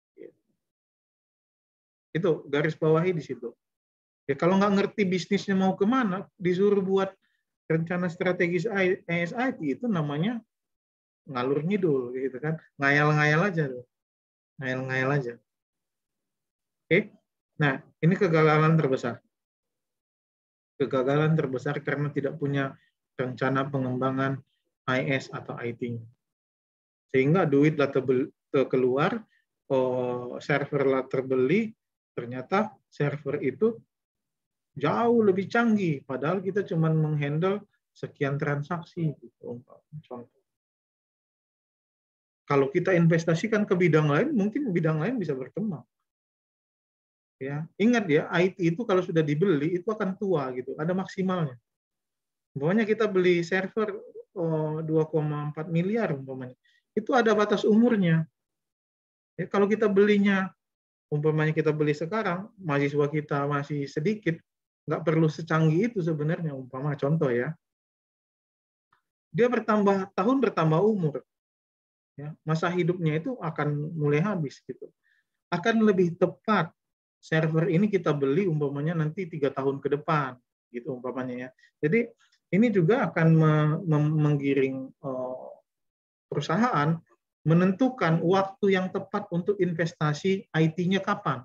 Itu garis bawahi di situ. Ya, kalau nggak ngerti bisnisnya mau kemana, disuruh buat rencana strategis ASIT, itu namanya ngalur ngidul, gitu kan? Ngayal-ngayal aja, ngayal-ngayal aja. Oke, nah ini kegagalan terbesar. Kegagalan terbesar karena tidak punya rencana pengembangan IS atau IT. Sehingga duitlah keluar, serverlah terbeli, ternyata server itu jauh lebih canggih, padahal kita cuma menghandle sekian transaksi. Contoh. Kalau kita investasikan ke bidang lain, mungkin bidang lain bisa berkembang. Ya, ingat ya, IT itu kalau sudah dibeli itu akan tua gitu, ada maksimalnya. Umpamanya kita beli server 2,4 miliar umpamanya, itu ada batas umurnya. Ya, kalau kita belinya, umpamanya kita beli sekarang, mahasiswa kita masih sedikit, nggak perlu secanggih itu sebenarnya, umpama contoh ya. Dia tahun bertambah umur. Ya, masa hidupnya itu akan mulai habis gitu. Akan lebih tepat server ini kita beli umpamanya nanti 3 tahun ke depan gitu umpamanya ya. Jadi ini juga akan menggiring perusahaan menentukan waktu yang tepat untuk investasi IT-nya kapan.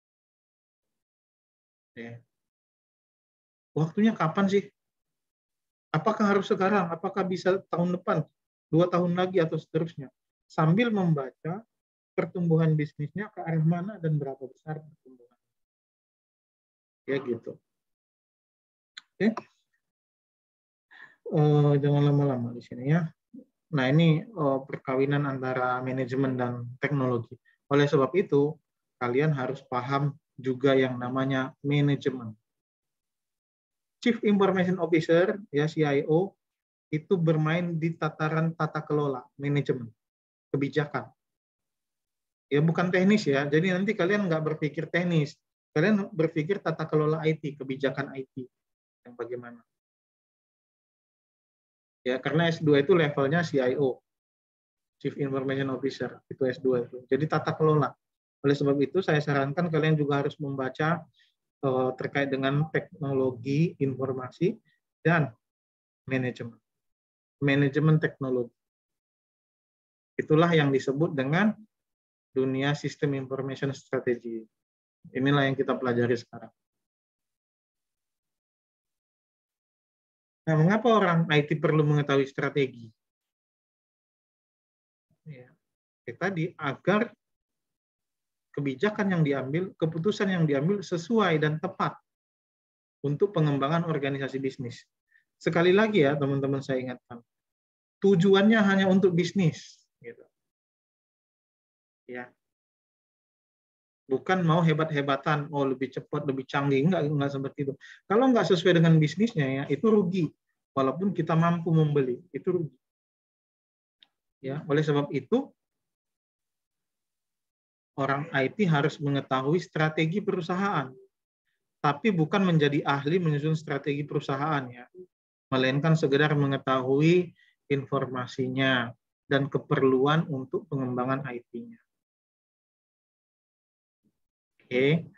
Ya. Waktunya kapan sih? Apakah harus sekarang? Apakah bisa tahun depan? 2 tahun lagi atau seterusnya? Sambil membaca pertumbuhan bisnisnya ke arah mana dan berapa besar pertumbuhan. Ya gitu. Oke. Jangan lama-lama di sini ya. Nah ini perkawinan antara manajemen dan teknologi. Oleh sebab itu, kalian harus paham juga yang namanya manajemen. Chief Information Officer, ya CIO, itu bermain di tataran tata kelola, manajemen, kebijakan. Ya bukan teknis ya, jadi nanti kalian nggak berpikir teknis, kalian berpikir tata kelola IT, kebijakan IT, yang bagaimana. Ya karena S2 itu levelnya CIO, Chief Information Officer, itu S2 itu. Jadi tata kelola. Oleh sebab itu saya sarankan kalian juga harus membaca terkait dengan teknologi informasi dan manajemen. Manajemen teknologi. Itulah yang disebut dengan dunia sistem information strategy. Inilah yang kita pelajari sekarang. Nah, mengapa orang IT perlu mengetahui strategi? Ya, tadi agar kebijakan yang diambil, keputusan yang diambil sesuai dan tepat untuk pengembangan organisasi bisnis. Sekali lagi ya, teman-teman saya ingatkan, tujuannya hanya untuk bisnis. Gitu. Ya, bukan mau hebat-hebatan, oh lebih cepat, lebih canggih, enggak seperti itu. Kalau enggak sesuai dengan bisnisnya ya, itu rugi. Walaupun kita mampu membeli, itu rugi. Ya, oleh sebab itu orang IT harus mengetahui strategi perusahaan, tapi bukan menjadi ahli menyusun strategi perusahaan ya, melainkan sekedar mengetahui informasinya dan keperluan untuk pengembangan IT-nya. Oke.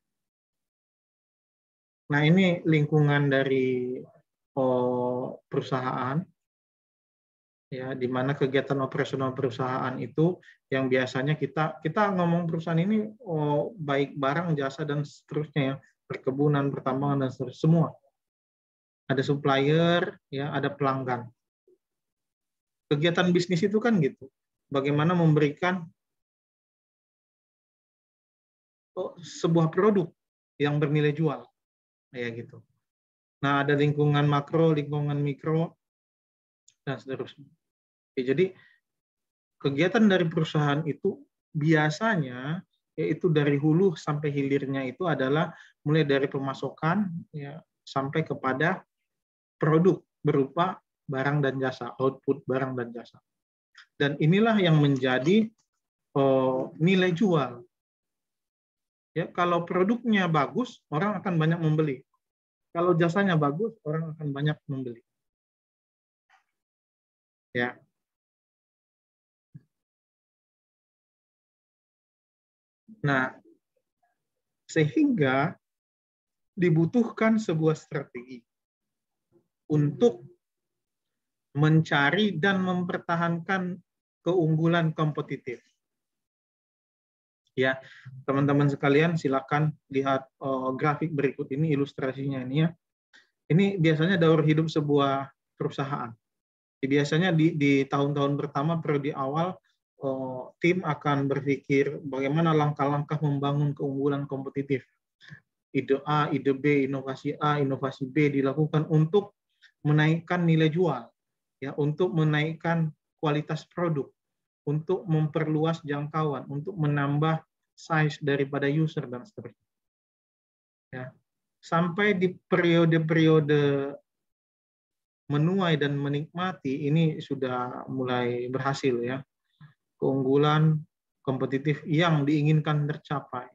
Nah, ini lingkungan dari perusahaan ya, di mana kegiatan operasional perusahaan itu yang biasanya kita ngomong perusahaan ini baik barang, jasa dan seterusnya ya, perkebunan, pertambangan dan seterusnya semua. Ada supplier ya, ada pelanggan. Kegiatan bisnis itu kan gitu. Bagaimana memberikan sebuah produk yang bernilai jual kayak gitu. Nah, ada lingkungan makro, lingkungan mikro dan seterusnya. Ya, jadi kegiatan dari perusahaan itu biasanya yaitu dari hulu sampai hilirnya itu adalah mulai dari pemasokan ya, sampai kepada produk berupa barang dan jasa, output barang dan jasa. Dan inilah yang menjadi nilai jual. Ya, kalau produknya bagus, orang akan banyak membeli. Kalau jasanya bagus, orang akan banyak membeli. Ya. Nah, sehingga dibutuhkan sebuah strategi untuk mencari dan mempertahankan keunggulan kompetitif. Ya, teman-teman sekalian silakan lihat grafik berikut ini, ilustrasinya ini ya. Ini biasanya daur hidup sebuah perusahaan. Biasanya di tahun-tahun pertama periode awal tim akan berpikir bagaimana langkah-langkah membangun keunggulan kompetitif. Ide A, ide B, inovasi A, inovasi B dilakukan untuk menaikkan nilai jual, ya, untuk menaikkan kualitas produk, untuk memperluas jangkauan, untuk menambah size daripada user dan seterusnya. Ya. Sampai di periode-periode menuai dan menikmati ini sudah mulai berhasil ya. Keunggulan kompetitif yang diinginkan tercapai.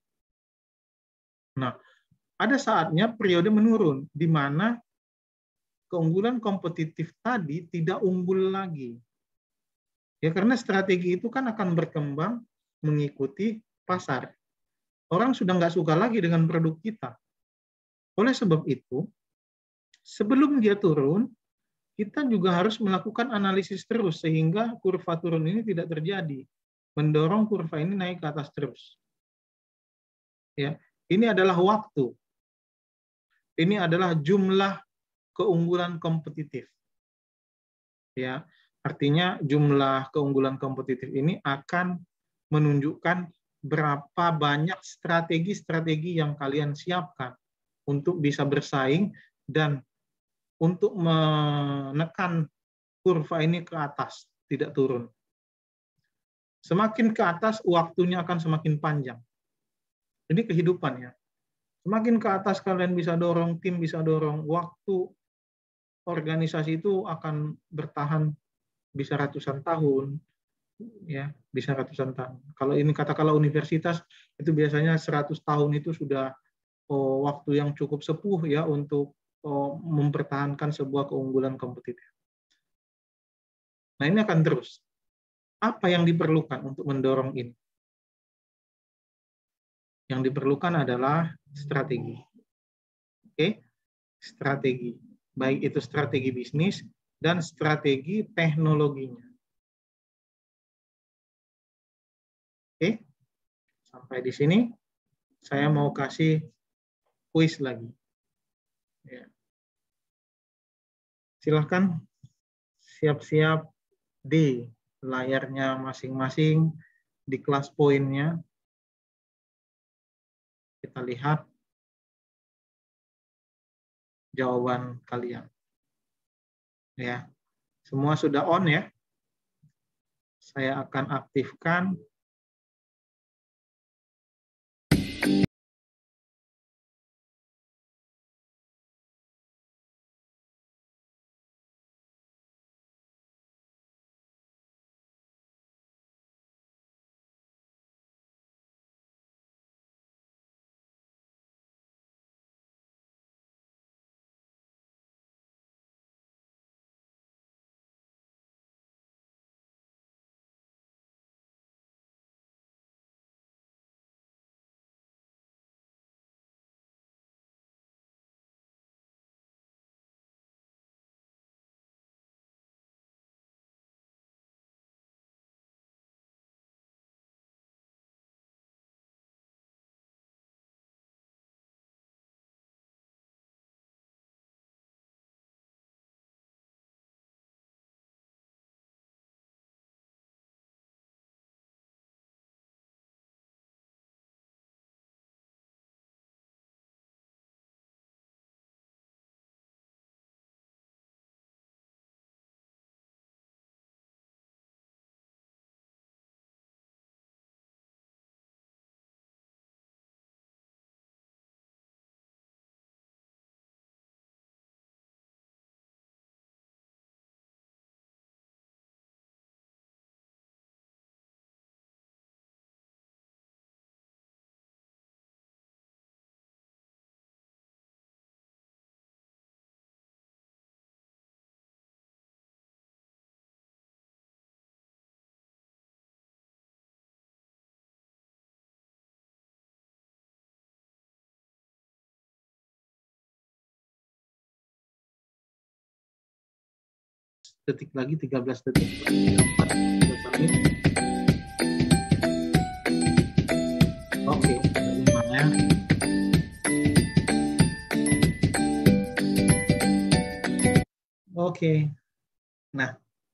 Nah, ada saatnya periode menurun di mana keunggulan kompetitif tadi tidak unggul lagi. Ya, karena strategi itu kan akan berkembang mengikuti pasar. Orang sudah nggak suka lagi dengan produk kita. Oleh sebab itu, sebelum dia turun, kita juga harus melakukan analisis terus sehingga kurva turun ini tidak terjadi. Mendorong kurva ini naik ke atas terus. Ya, ini adalah waktu. Ini adalah jumlah keunggulan kompetitif. Ya, artinya jumlah keunggulan kompetitif ini akan menunjukkan berapa banyak strategi-strategi yang kalian siapkan untuk bisa bersaing dan untuk menekan kurva ini ke atas, tidak turun. Semakin ke atas, waktunya akan semakin panjang. Ini kehidupan ya. Semakin ke atas kalian bisa dorong, tim bisa dorong, waktu organisasi itu akan bertahan bisa ratusan tahun, ya, bisa ratusan tahun. Kalau ini katakanlah universitas itu biasanya 100 tahun itu sudah waktu yang cukup sepuh ya untuk mempertahankan sebuah keunggulan kompetitif. Nah, ini akan terus. Apa yang diperlukan untuk mendorong ini? Yang diperlukan adalah strategi. Oke? Strategi. Baik itu strategi bisnis dan strategi teknologinya. Oke? Sampai di sini saya mau kasih kuis lagi. Ya. Silahkan siap-siap di layarnya masing-masing, di kelas poinnya. Kita lihat jawaban kalian. Ya, semua sudah on ya. Saya akan aktifkan detik lagi, 13 detik. Oke, bagaimana? Oke. Nah,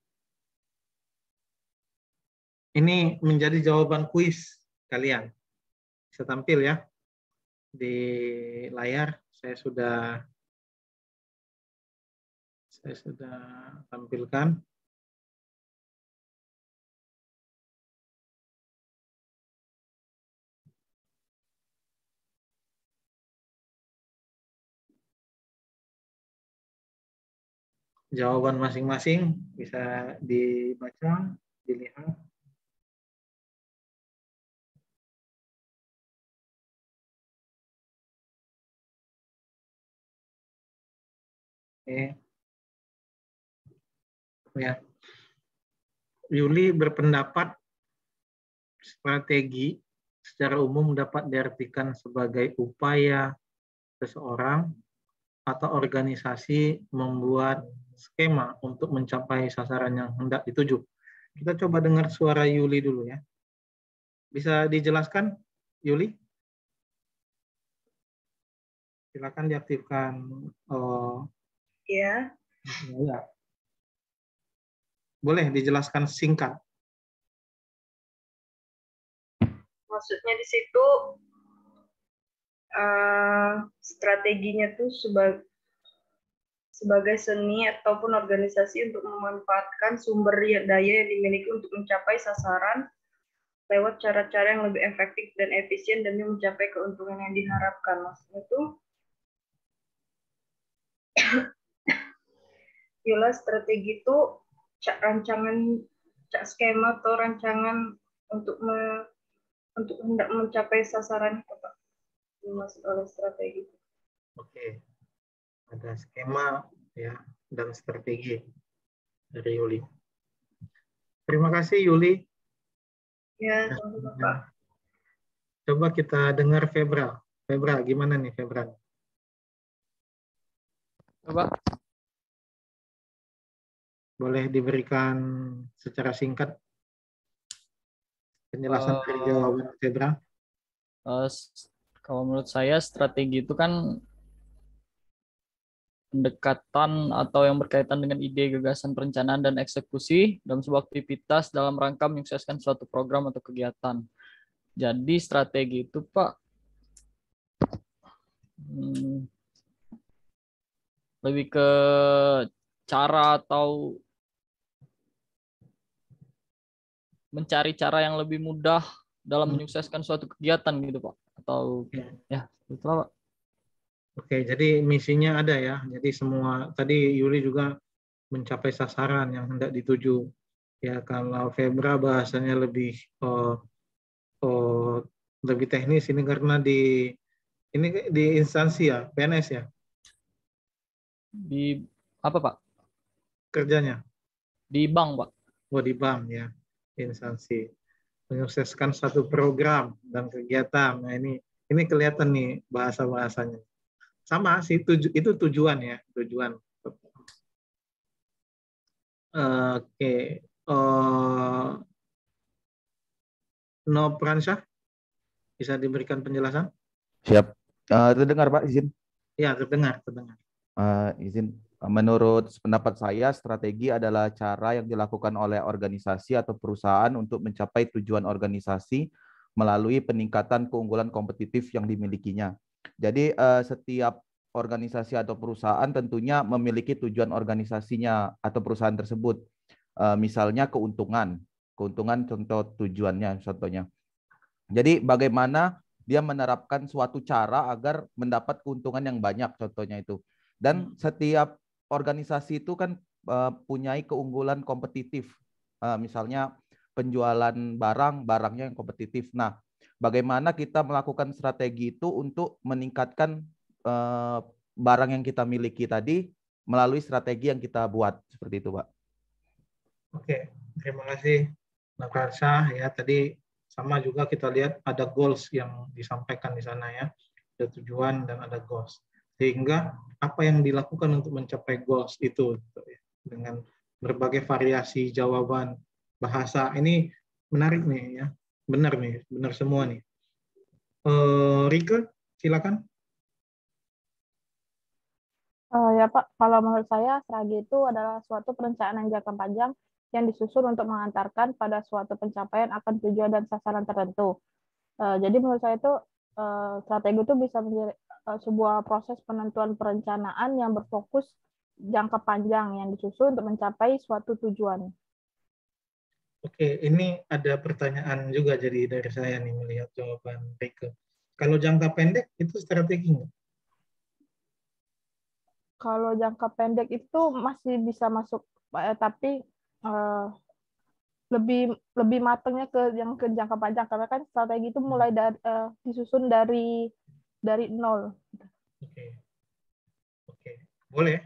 ini menjadi jawaban kuis kalian. Bisa tampil ya di layar. Saya sudah tampilkan. Jawaban masing-masing bisa dibaca, dilihat. Oke. Ya. Yuli berpendapat strategi secara umum dapat diartikan sebagai upaya seseorang atau organisasi membuat skema untuk mencapai sasaran yang hendak dituju. Kita coba dengar suara Yuli dulu ya. Bisa dijelaskan, Yuli? Silakan diaktifkan. Ya. Ya. Boleh dijelaskan singkat. Maksudnya di situ strateginya tuh sebagai seni ataupun organisasi untuk memanfaatkan sumber daya yang dimiliki untuk mencapai sasaran lewat cara-cara yang lebih efektif dan efisien demi mencapai keuntungan yang diharapkan. Maksudnya tuh jelas strategi itu rancangan skema atau rancangan untuk hendak mencapai sasaran apa dimaksud oleh strategi. Oke, ada skema ya dan strategi dari Yuli. Terima kasih Yuli. Ya, sama-sama Pak. Coba kita dengar Febra. Febra, gimana nih Febra? Coba. Boleh diberikan secara singkat penjelasan dari jawaban Febra? Kalau menurut saya strategi itu kan pendekatan atau yang berkaitan dengan ide, gagasan, perencanaan, dan eksekusi dalam sebuah aktivitas dalam rangka menyukseskan suatu program atau kegiatan. Jadi strategi itu Pak lebih ke cara atau mencari cara yang lebih mudah dalam menyukseskan suatu kegiatan gitu Pak. Atau ya itu Pak. Oke, jadi misinya ada ya. Jadi semua tadi Yuli juga mencapai sasaran yang hendak dituju. Ya kalau Febra bahasanya lebih lebih teknis ini karena di instansi ya, PNS ya. Di apa Pak? Kerjanya? Di bank Pak. Oh di bank ya, instansi. Menyukseskan satu program dan kegiatan. Nah ini kelihatan nih bahasa-bahasanya. Sama sih, itu tujuan ya, tujuan. Oke. No Pransyah, bisa diberikan penjelasan? Siap. Terdengar Pak, izin? Ya, terdengar. Izin. Menurut pendapat saya, strategi adalah cara yang dilakukan oleh organisasi atau perusahaan untuk mencapai tujuan organisasi melalui peningkatan keunggulan kompetitif yang dimilikinya. Jadi setiap organisasi atau perusahaan tentunya memiliki tujuan organisasinya atau perusahaan tersebut. Misalnya keuntungan contoh tujuannya contohnya. Jadi bagaimana dia menerapkan suatu cara agar mendapat keuntungan yang banyak contohnya itu. Dan setiap organisasi itu kan punyai keunggulan kompetitif. Misalnya penjualan barangnya yang kompetitif. Nah, bagaimana kita melakukan strategi itu untuk meningkatkan barang yang kita miliki tadi melalui strategi yang kita buat seperti itu, Pak. Oke, terima kasih Natasha ya. Tadi sama juga kita lihat ada goals yang disampaikan di sana ya. Ada tujuan dan ada goals. Sehingga apa yang dilakukan untuk mencapai goals itu dengan berbagai variasi jawaban bahasa. Ini menarik nih ya, benar nih, benar semua nih. Rike, silakan. Ya Pak, kalau menurut saya strategi itu adalah suatu perencanaan jangka panjang yang disusun untuk mengantarkan pada suatu pencapaian akan tujuan dan sasaran tertentu. Jadi menurut saya itu strategi itu bisa menjadi sebuah proses penentuan perencanaan yang berfokus jangka panjang yang disusun untuk mencapai suatu tujuan. Oke, ini ada pertanyaan juga jadi dari saya nih melihat jawaban Rike. Kalau jangka pendek itu strategi nggak? Kalau jangka pendek itu masih bisa masuk, tapi lebih matangnya ke jangka panjang karena kan strategi itu mulai disusun dari nol. Oke, boleh.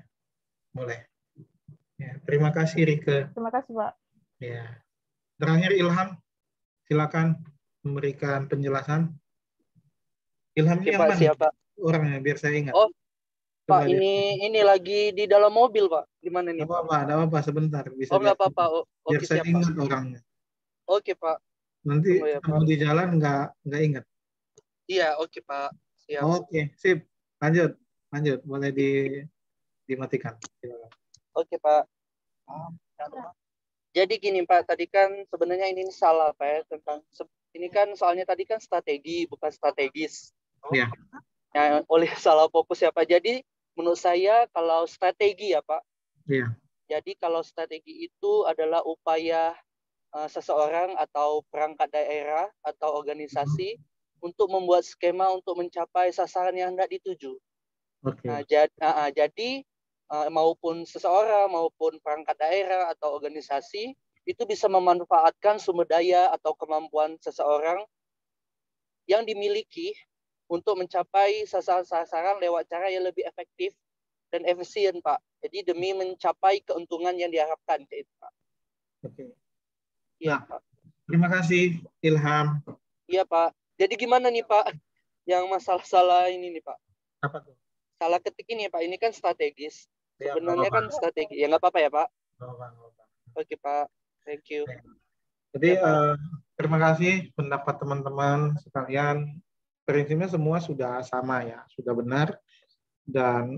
Ya, terima kasih Rike. Terima kasih Pak. Ya, terakhir Ilham, silakan memberikan penjelasan. Ilham ini yang mana? Siapa? Orangnya biar saya ingat. Oh, Coba Pak, ini lagi di dalam mobil, Pak. Gimana nih, Pak? Ada apa sebentar. Bisa nggak apa-apa. Biar Oke, saya siap, ingat Pak. orangnya. Oke, Pak. Nanti ya, kalau Pak. di jalan nggak ingat. Iya, oke, Pak. Siap. Oke, sip. Lanjut. Boleh dimatikan. Silakan. Oke, Pak. Jadi gini, Pak. Tadi kan sebenarnya ini salah, Pak, ya, tentang ini kan soalnya tadi kan strategi, bukan strategis. Iya. Ya, oleh salah fokus ya Pak. Jadi menurut saya kalau strategi ya Pak. Iya. Jadi kalau strategi itu adalah upaya seseorang atau perangkat daerah atau organisasi untuk membuat skema untuk mencapai sasaran yang hendak dituju. Okay. Jadi maupun seseorang maupun perangkat daerah atau organisasi itu bisa memanfaatkan sumber daya atau kemampuan seseorang yang dimiliki untuk mencapai sasaran-sasaran lewat cara yang lebih efektif dan efisien, Pak. Jadi demi mencapai keuntungan yang diharapkan, Pak. Oke. Iya, Pak. Terima kasih, Ilham. Iya, Pak. Jadi gimana nih, Pak? Yang masalah ini nih, Pak. Apa tuh? Salah ketik ini, Pak. Ini kan strategis. Ya, sebenarnya kan strategi. Ya, nggak apa-apa ya, Pak? Nggak apa-apa. Oke, Pak. Thank you. Jadi, ya, terima kasih pendapat teman-teman sekalian. Prinsipnya semua sudah sama ya, sudah benar. Dan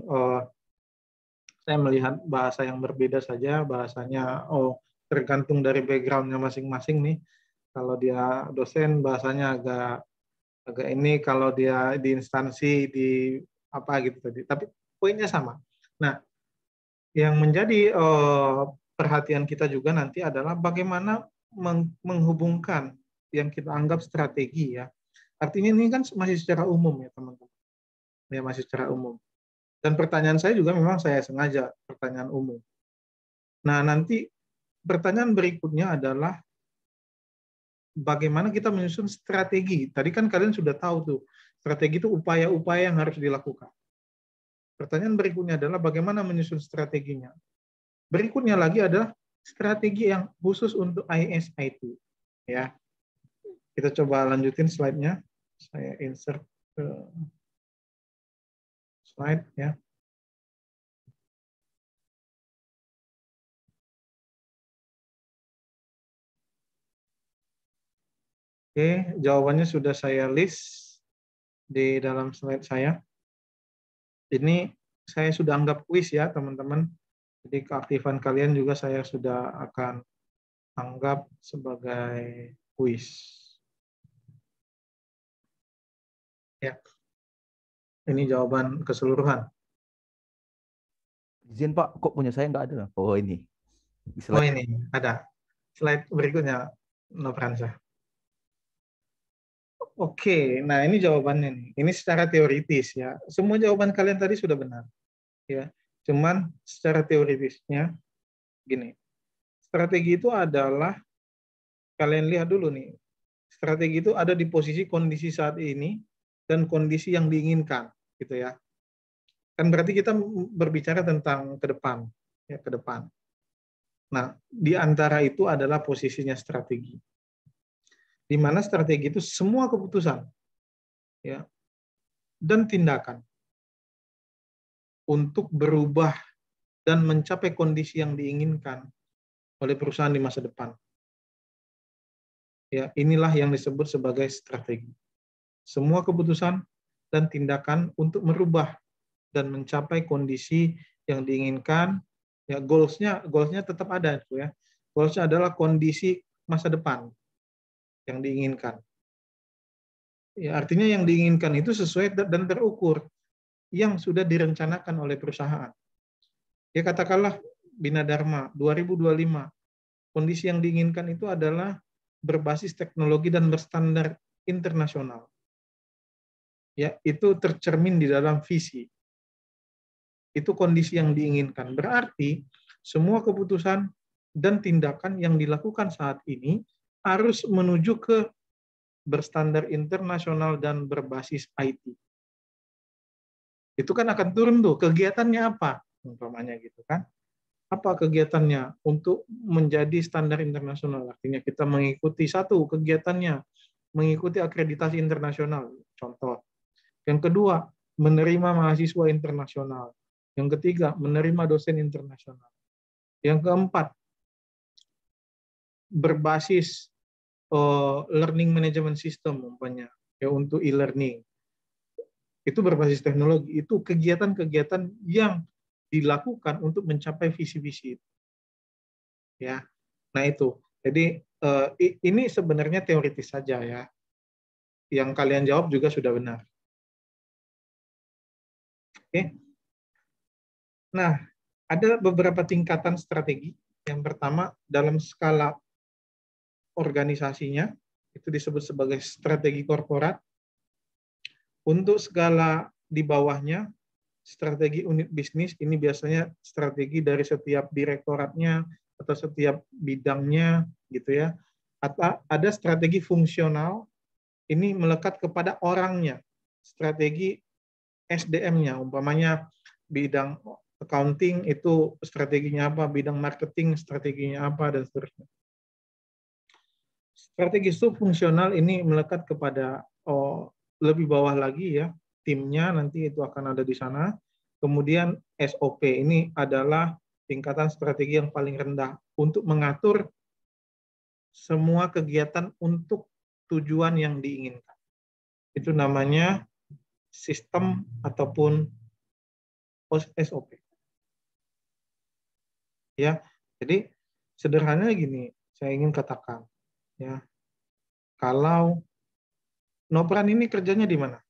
saya melihat bahasa yang berbeda saja, bahasanya tergantung dari background-nya masing-masing nih. Kalau dia dosen bahasanya agak ini, kalau dia di instansi di apa gitu tadi. Tapi poinnya sama. Nah, yang menjadi perhatian kita juga nanti adalah bagaimana menghubungkan yang kita anggap strategi ya. Artinya ini kan masih secara umum ya teman-teman. Ya masih secara umum. Dan pertanyaan saya juga memang saya sengaja pertanyaan umum. Nah, nanti pertanyaan berikutnya adalah bagaimana kita menyusun strategi. Tadi kan kalian sudah tahu tuh, strategi itu upaya-upaya yang harus dilakukan. Pertanyaan berikutnya adalah bagaimana menyusun strateginya. Berikutnya lagi adalah strategi yang khusus untuk IS/IT. Ya. Kita coba lanjutin slide-nya. Saya insert ke slide ya. Oke, jawabannya sudah saya list di dalam slide saya. Ini saya sudah anggap kuis ya, teman-teman. Jadi keaktifan kalian juga saya sudah akan anggap sebagai kuis. Ya. Ini jawaban keseluruhan. Izin Pak, kok punya saya nggak ada? Oh ini. Oh ini, ada. Slide berikutnya, Nofransa. Oke, nah ini jawabannya nih. Ini secara teoritis ya. Semua jawaban kalian tadi sudah benar. Ya. Cuman secara teoritisnya gini. Strategi itu adalah, kalian lihat dulu nih. Strategi itu ada di posisi kondisi saat ini dan kondisi yang diinginkan, gitu ya. Kan berarti kita berbicara tentang ke depan, ya ke depan. Nah, di antara itu adalah posisinya strategi. Di mana strategi itu semua keputusan, ya, dan tindakan untuk berubah dan mencapai kondisi yang diinginkan oleh perusahaan di masa depan. Ya, inilah yang disebut sebagai strategi. Semua keputusan dan tindakan untuk merubah dan mencapai kondisi yang diinginkan, ya goalsnya tetap ada itu ya. Goalsnya adalah kondisi masa depan yang diinginkan. Ya, artinya yang diinginkan itu sesuai dan terukur yang sudah direncanakan oleh perusahaan. Ya katakanlah Bina Dharma 2025, kondisi yang diinginkan itu adalah berbasis teknologi dan berstandar internasional. Ya, itu tercermin di dalam visi. Itu kondisi yang diinginkan. Berarti semua keputusan dan tindakan yang dilakukan saat ini harus menuju ke berstandar internasional dan berbasis IT. Itu kan akan turun tuh, kegiatannya apa? Umpamanya gitu kan. Apa kegiatannya untuk menjadi standar internasional? Artinya kita mengikuti satu kegiatannya, mengikuti akreditasi internasional, contoh. Yang kedua, menerima mahasiswa internasional. Yang ketiga, menerima dosen internasional. Yang keempat, berbasis learning management system umpamanya ya untuk e-learning. Itu berbasis teknologi. Itu kegiatan-kegiatan yang dilakukan untuk mencapai visi-visi itu. Ya. Nah itu. Jadi ini sebenarnya teoritis saja ya. Yang kalian jawab juga sudah benar. Oke. Nah, ada beberapa tingkatan strategi. Yang pertama, dalam skala organisasinya, itu disebut sebagai strategi korporat. Untuk skala di bawahnya, strategi unit bisnis, ini biasanya strategi dari setiap direktoratnya atau setiap bidangnya, gitu ya. Atau ada strategi fungsional, ini melekat kepada orangnya. Strategi SDM-nya, umpamanya bidang accounting itu strateginya apa, bidang marketing strateginya apa, dan seterusnya. Strategi subfungsional ini melekat kepada lebih bawah lagi ya, timnya nanti itu akan ada di sana. Kemudian SOP ini adalah tingkatan strategi yang paling rendah untuk mengatur semua kegiatan untuk tujuan yang diinginkan. Itu namanya sistem ataupun SOP. Ya, jadi sederhananya gini, saya ingin katakan ya, kalau Nopran ini kerjanya di mana?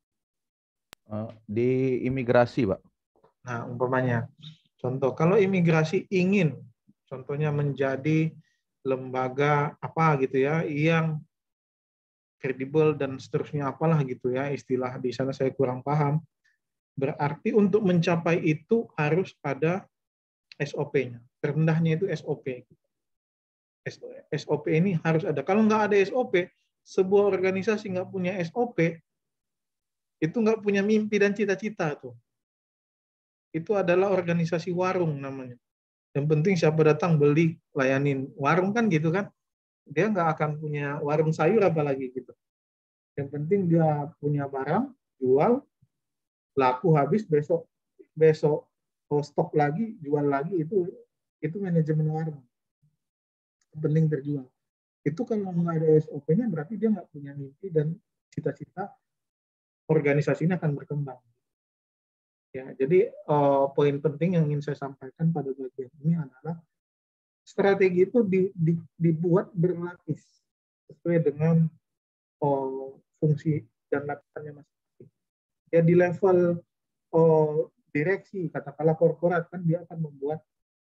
Di imigrasi, Pak. Nah, umpamanya, contoh, kalau imigrasi ingin, contohnya menjadi lembaga apa gitu ya, yang kredibel dan seterusnya apalah gitu ya, istilah di sana saya kurang paham. Berarti untuk mencapai itu harus ada SOP-nya. Terendahnya itu SOP. SOP ini harus ada. Kalau nggak ada SOP, sebuah organisasi nggak punya SOP, itu nggak punya mimpi dan cita-cita tuh. Itu adalah organisasi warung namanya. Yang penting siapa datang beli, layanin. Warung kan gitu kan. Dia nggak akan punya warung sayur apalagi gitu. Yang penting dia punya barang, jual, laku habis, besok stok lagi, jual lagi, itu manajemen warung. Yang penting terjual. Itu kalau nggak ada SOP-nya berarti dia nggak punya mimpi dan cita-cita organisasi ini akan berkembang. Ya, jadi poin penting yang ingin saya sampaikan pada bagian ini adalah strategi itu dibuat berlapis sesuai dengan fungsi dan lapisannya masing-masing. Ya di level direksi, katakanlah korporat, kan dia akan membuat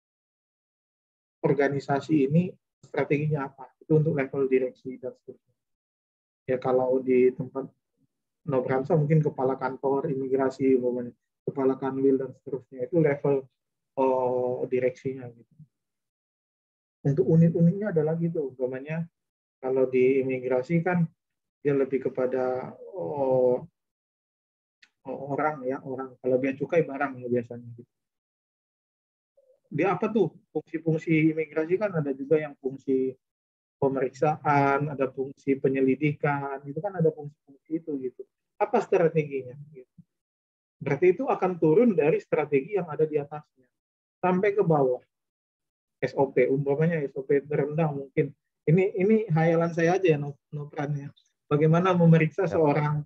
organisasi ini strateginya apa. Itu untuk level direksi dan seterusnya. Ya kalau di tempat Nobransa mungkin kepala kantor imigrasi, kepala kanwil dan seterusnya, itu level direksinya gitu. Untuk unit-unitnya ada lagi tuh, umpamanya kalau di imigrasi kan dia lebih kepada orang ya, orang. Kalau bea cukai barang ya biasanya gitu. Dia apa tuh fungsi-fungsi imigrasi kan ada juga yang fungsi pemeriksaan, ada fungsi penyelidikan, itu kan ada fungsi-fungsi itu gitu. Apa strateginya? Gitu. Berarti itu akan turun dari strategi yang ada di atasnya sampai ke bawah. SOP, umpamanya SOP terendah mungkin. Ini hayalan saya aja ya, Nopran ya. Bagaimana memeriksa seorang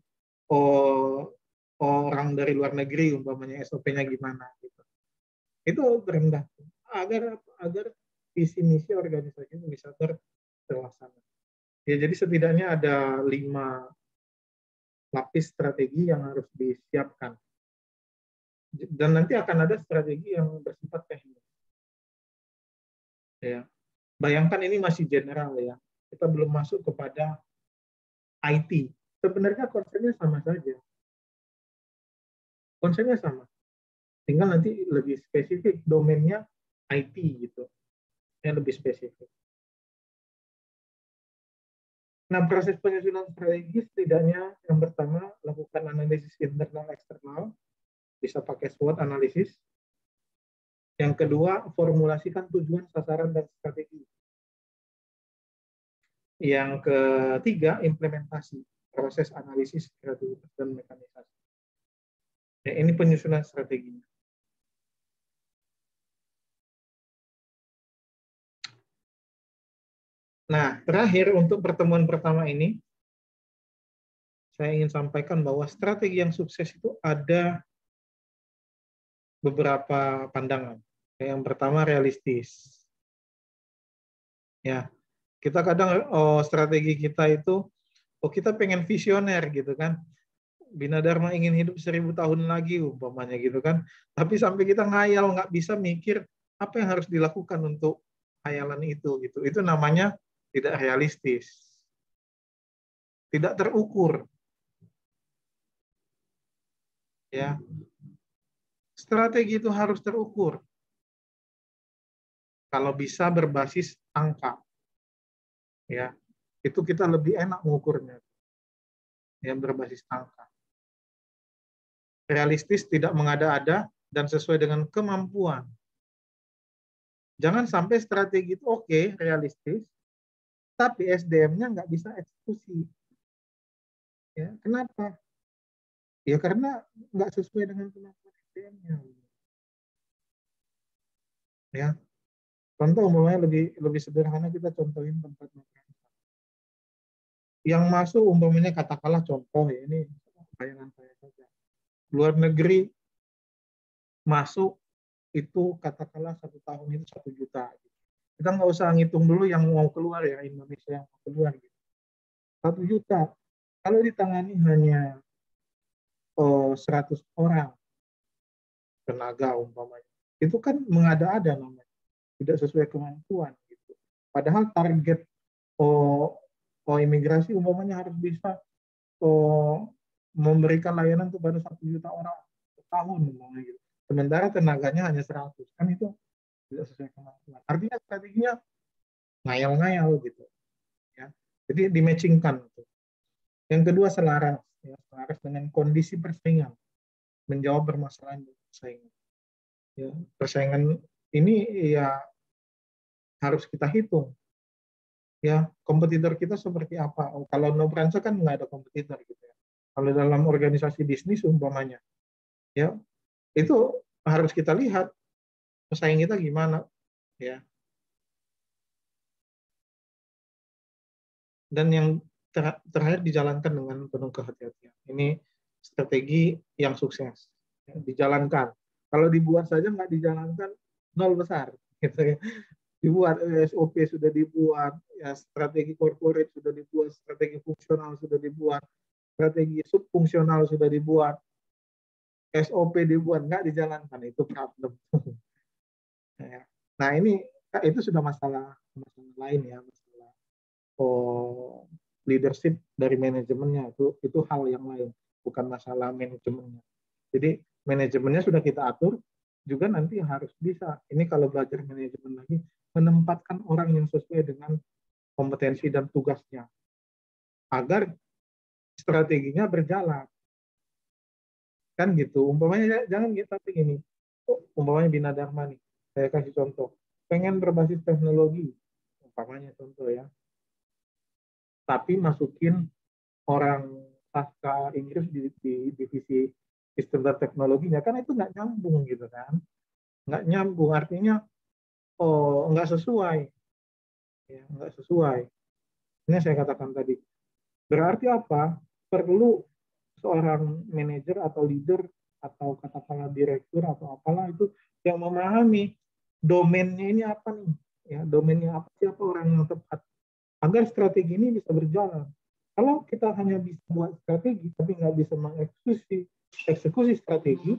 orang dari luar negeri, umpamanya SOP-nya gimana gitu. Itu terendah agar visi misi organisasi bisa terlaksana. Ya, jadi setidaknya ada 5 lapis strategi yang harus disiapkan. Dan nanti akan ada strategi yang bersifat teknis. Ya. Bayangkan ini masih general ya. Kita belum masuk kepada IT. Sebenarnya konsepnya sama saja. Konsepnya sama. Tinggal nanti lebih spesifik domainnya IT gitu. Yang lebih spesifik. Nah, proses penyusunan strategi setidaknya yang pertama lakukan analisis internal eksternal, bisa pakai SWOT analisis. Yang kedua, formulasikan tujuan, sasaran, dan strategi. Yang ketiga, implementasi, proses analisis, kreativitas, dan mekanisasi. Ya, ini penyusunan strateginya. Nah, terakhir untuk pertemuan pertama ini, saya ingin sampaikan bahwa strategi yang sukses itu ada beberapa pandangan. Yang pertama, realistis. Ya, kita kadang strategi kita itu, kita pengen visioner gitu kan. Bina Dharma ingin hidup 1000 tahun lagi umpamanya gitu kan. Tapi sampai kita ngayal, nggak bisa mikir apa yang harus dilakukan untuk hayalan itu gitu. Itu namanya tidak realistis, tidak terukur. Ya, strategi itu harus terukur. Kalau bisa berbasis angka, ya itu kita lebih enak mengukurnya. Yang berbasis angka. Realistis, tidak mengada-ada, dan sesuai dengan kemampuan. Jangan sampai strategi itu oke, realistis, tapi SDM-nya nggak bisa eksekusi. Ya, kenapa? Ya karena nggak sesuai dengan kemampuan SDM-nya. Ya, contoh umpamanya lebih sederhana, kita contohin tempat makan. Yang masuk umpamanya katakanlah contoh ya, ini bayangan saya saja. Luar negeri masuk itu katakanlah 1 tahun itu 1 juta. Kita nggak usah ngitung dulu yang mau keluar ya, Indonesia yang mau keluar gitu. 1 juta. Kalau ditangani hanya 100 orang tenaga umpamanya, itu kan mengada-ada namanya, tidak sesuai kemampuan gitu. Padahal target imigrasi umpamanya harus bisa memberikan layanan kepada 1 juta orang setahun umpamanya gitu. Sementara tenaganya hanya 100, kan itu tidak sesuai kemampuan. Artinya strateginya ngayal-ngayal gitu. Ya. Jadi dimatchingkan. Gitu. Yang kedua, selaras. Ya, selaras dengan kondisi persaingan. Menjawab permasalahan persaingan. Ya, persaingan ini ya harus kita hitung. Ya, kompetitor kita seperti apa? Kalau Nopransa kan nggak ada kompetitor gitu ya. Kalau dalam organisasi bisnis umpamanya, ya itu harus kita lihat pesaing kita gimana, ya. Dan yang terakhir dijalankan dengan penuh kehati-hatian. Ini strategi yang sukses, ya, dijalankan. Kalau dibuat saja nggak dijalankan, nol besar. Gitu ya. Dibuat SOP sudah dibuat, ya strategi corporate sudah dibuat, strategi fungsional sudah dibuat, strategi subfungsional sudah dibuat, SOP dibuat, nggak dijalankan, itu problem. Nah ini itu sudah masalah lain ya, masalah leadership dari manajemennya, itu hal yang lain, bukan masalah manajemennya. Jadi manajemennya sudah kita atur, juga nanti harus bisa, ini kalau belajar manajemen lagi, menempatkan orang yang sesuai dengan kompetensi dan tugasnya, agar strateginya berjalan. Kan gitu, umpamanya jangan kita begini, umpamanya Bina Dharma nih, saya kasih contoh, pengen berbasis teknologi, umpamanya contoh ya, tapi masukin orang sastra Inggris di divisi sistem dan teknologinya, kan itu nggak nyambung gitu kan, nggak nyambung, artinya oh nggak sesuai, ya nggak sesuai. Ini saya katakan tadi. Berarti apa? Perlu seorang manajer atau leader atau katakanlah direktur atau apalah itu yang memahami domainnya ini apa nih, ya domainnya apa, siapa orang yang tepat agar strategi ini bisa berjalan. Kalau kita hanya bisa buat strategi tapi nggak bisa mengeksekusi strategi,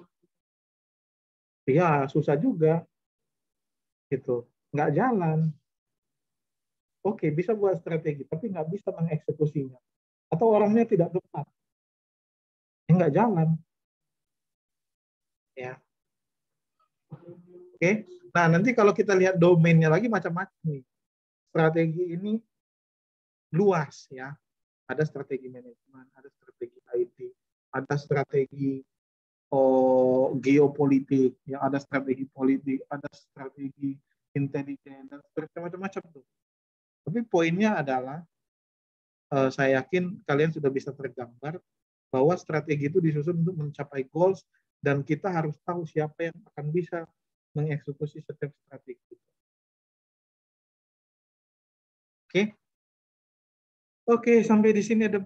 ya susah juga, gitu, nggak jalan. Oke, bisa buat strategi tapi nggak bisa mengeksekusinya, atau orangnya tidak tepat, ya nggak jalan. Ya. Oke, nah nanti kalau kita lihat domainnya lagi macam-macam nih. Strategi ini luas ya. Ada strategi manajemen, ada strategi IT, ada strategi geopolitik, ya ada strategi politik, ada strategi intelijen dan macam-macam tuh. Tapi poinnya adalah saya yakin kalian sudah bisa tergambar bahwa strategi itu disusun untuk mencapai goals dan kita harus tahu siapa yang akan bisa mengeksekusi setiap strategi. Oke, sampai di sini ada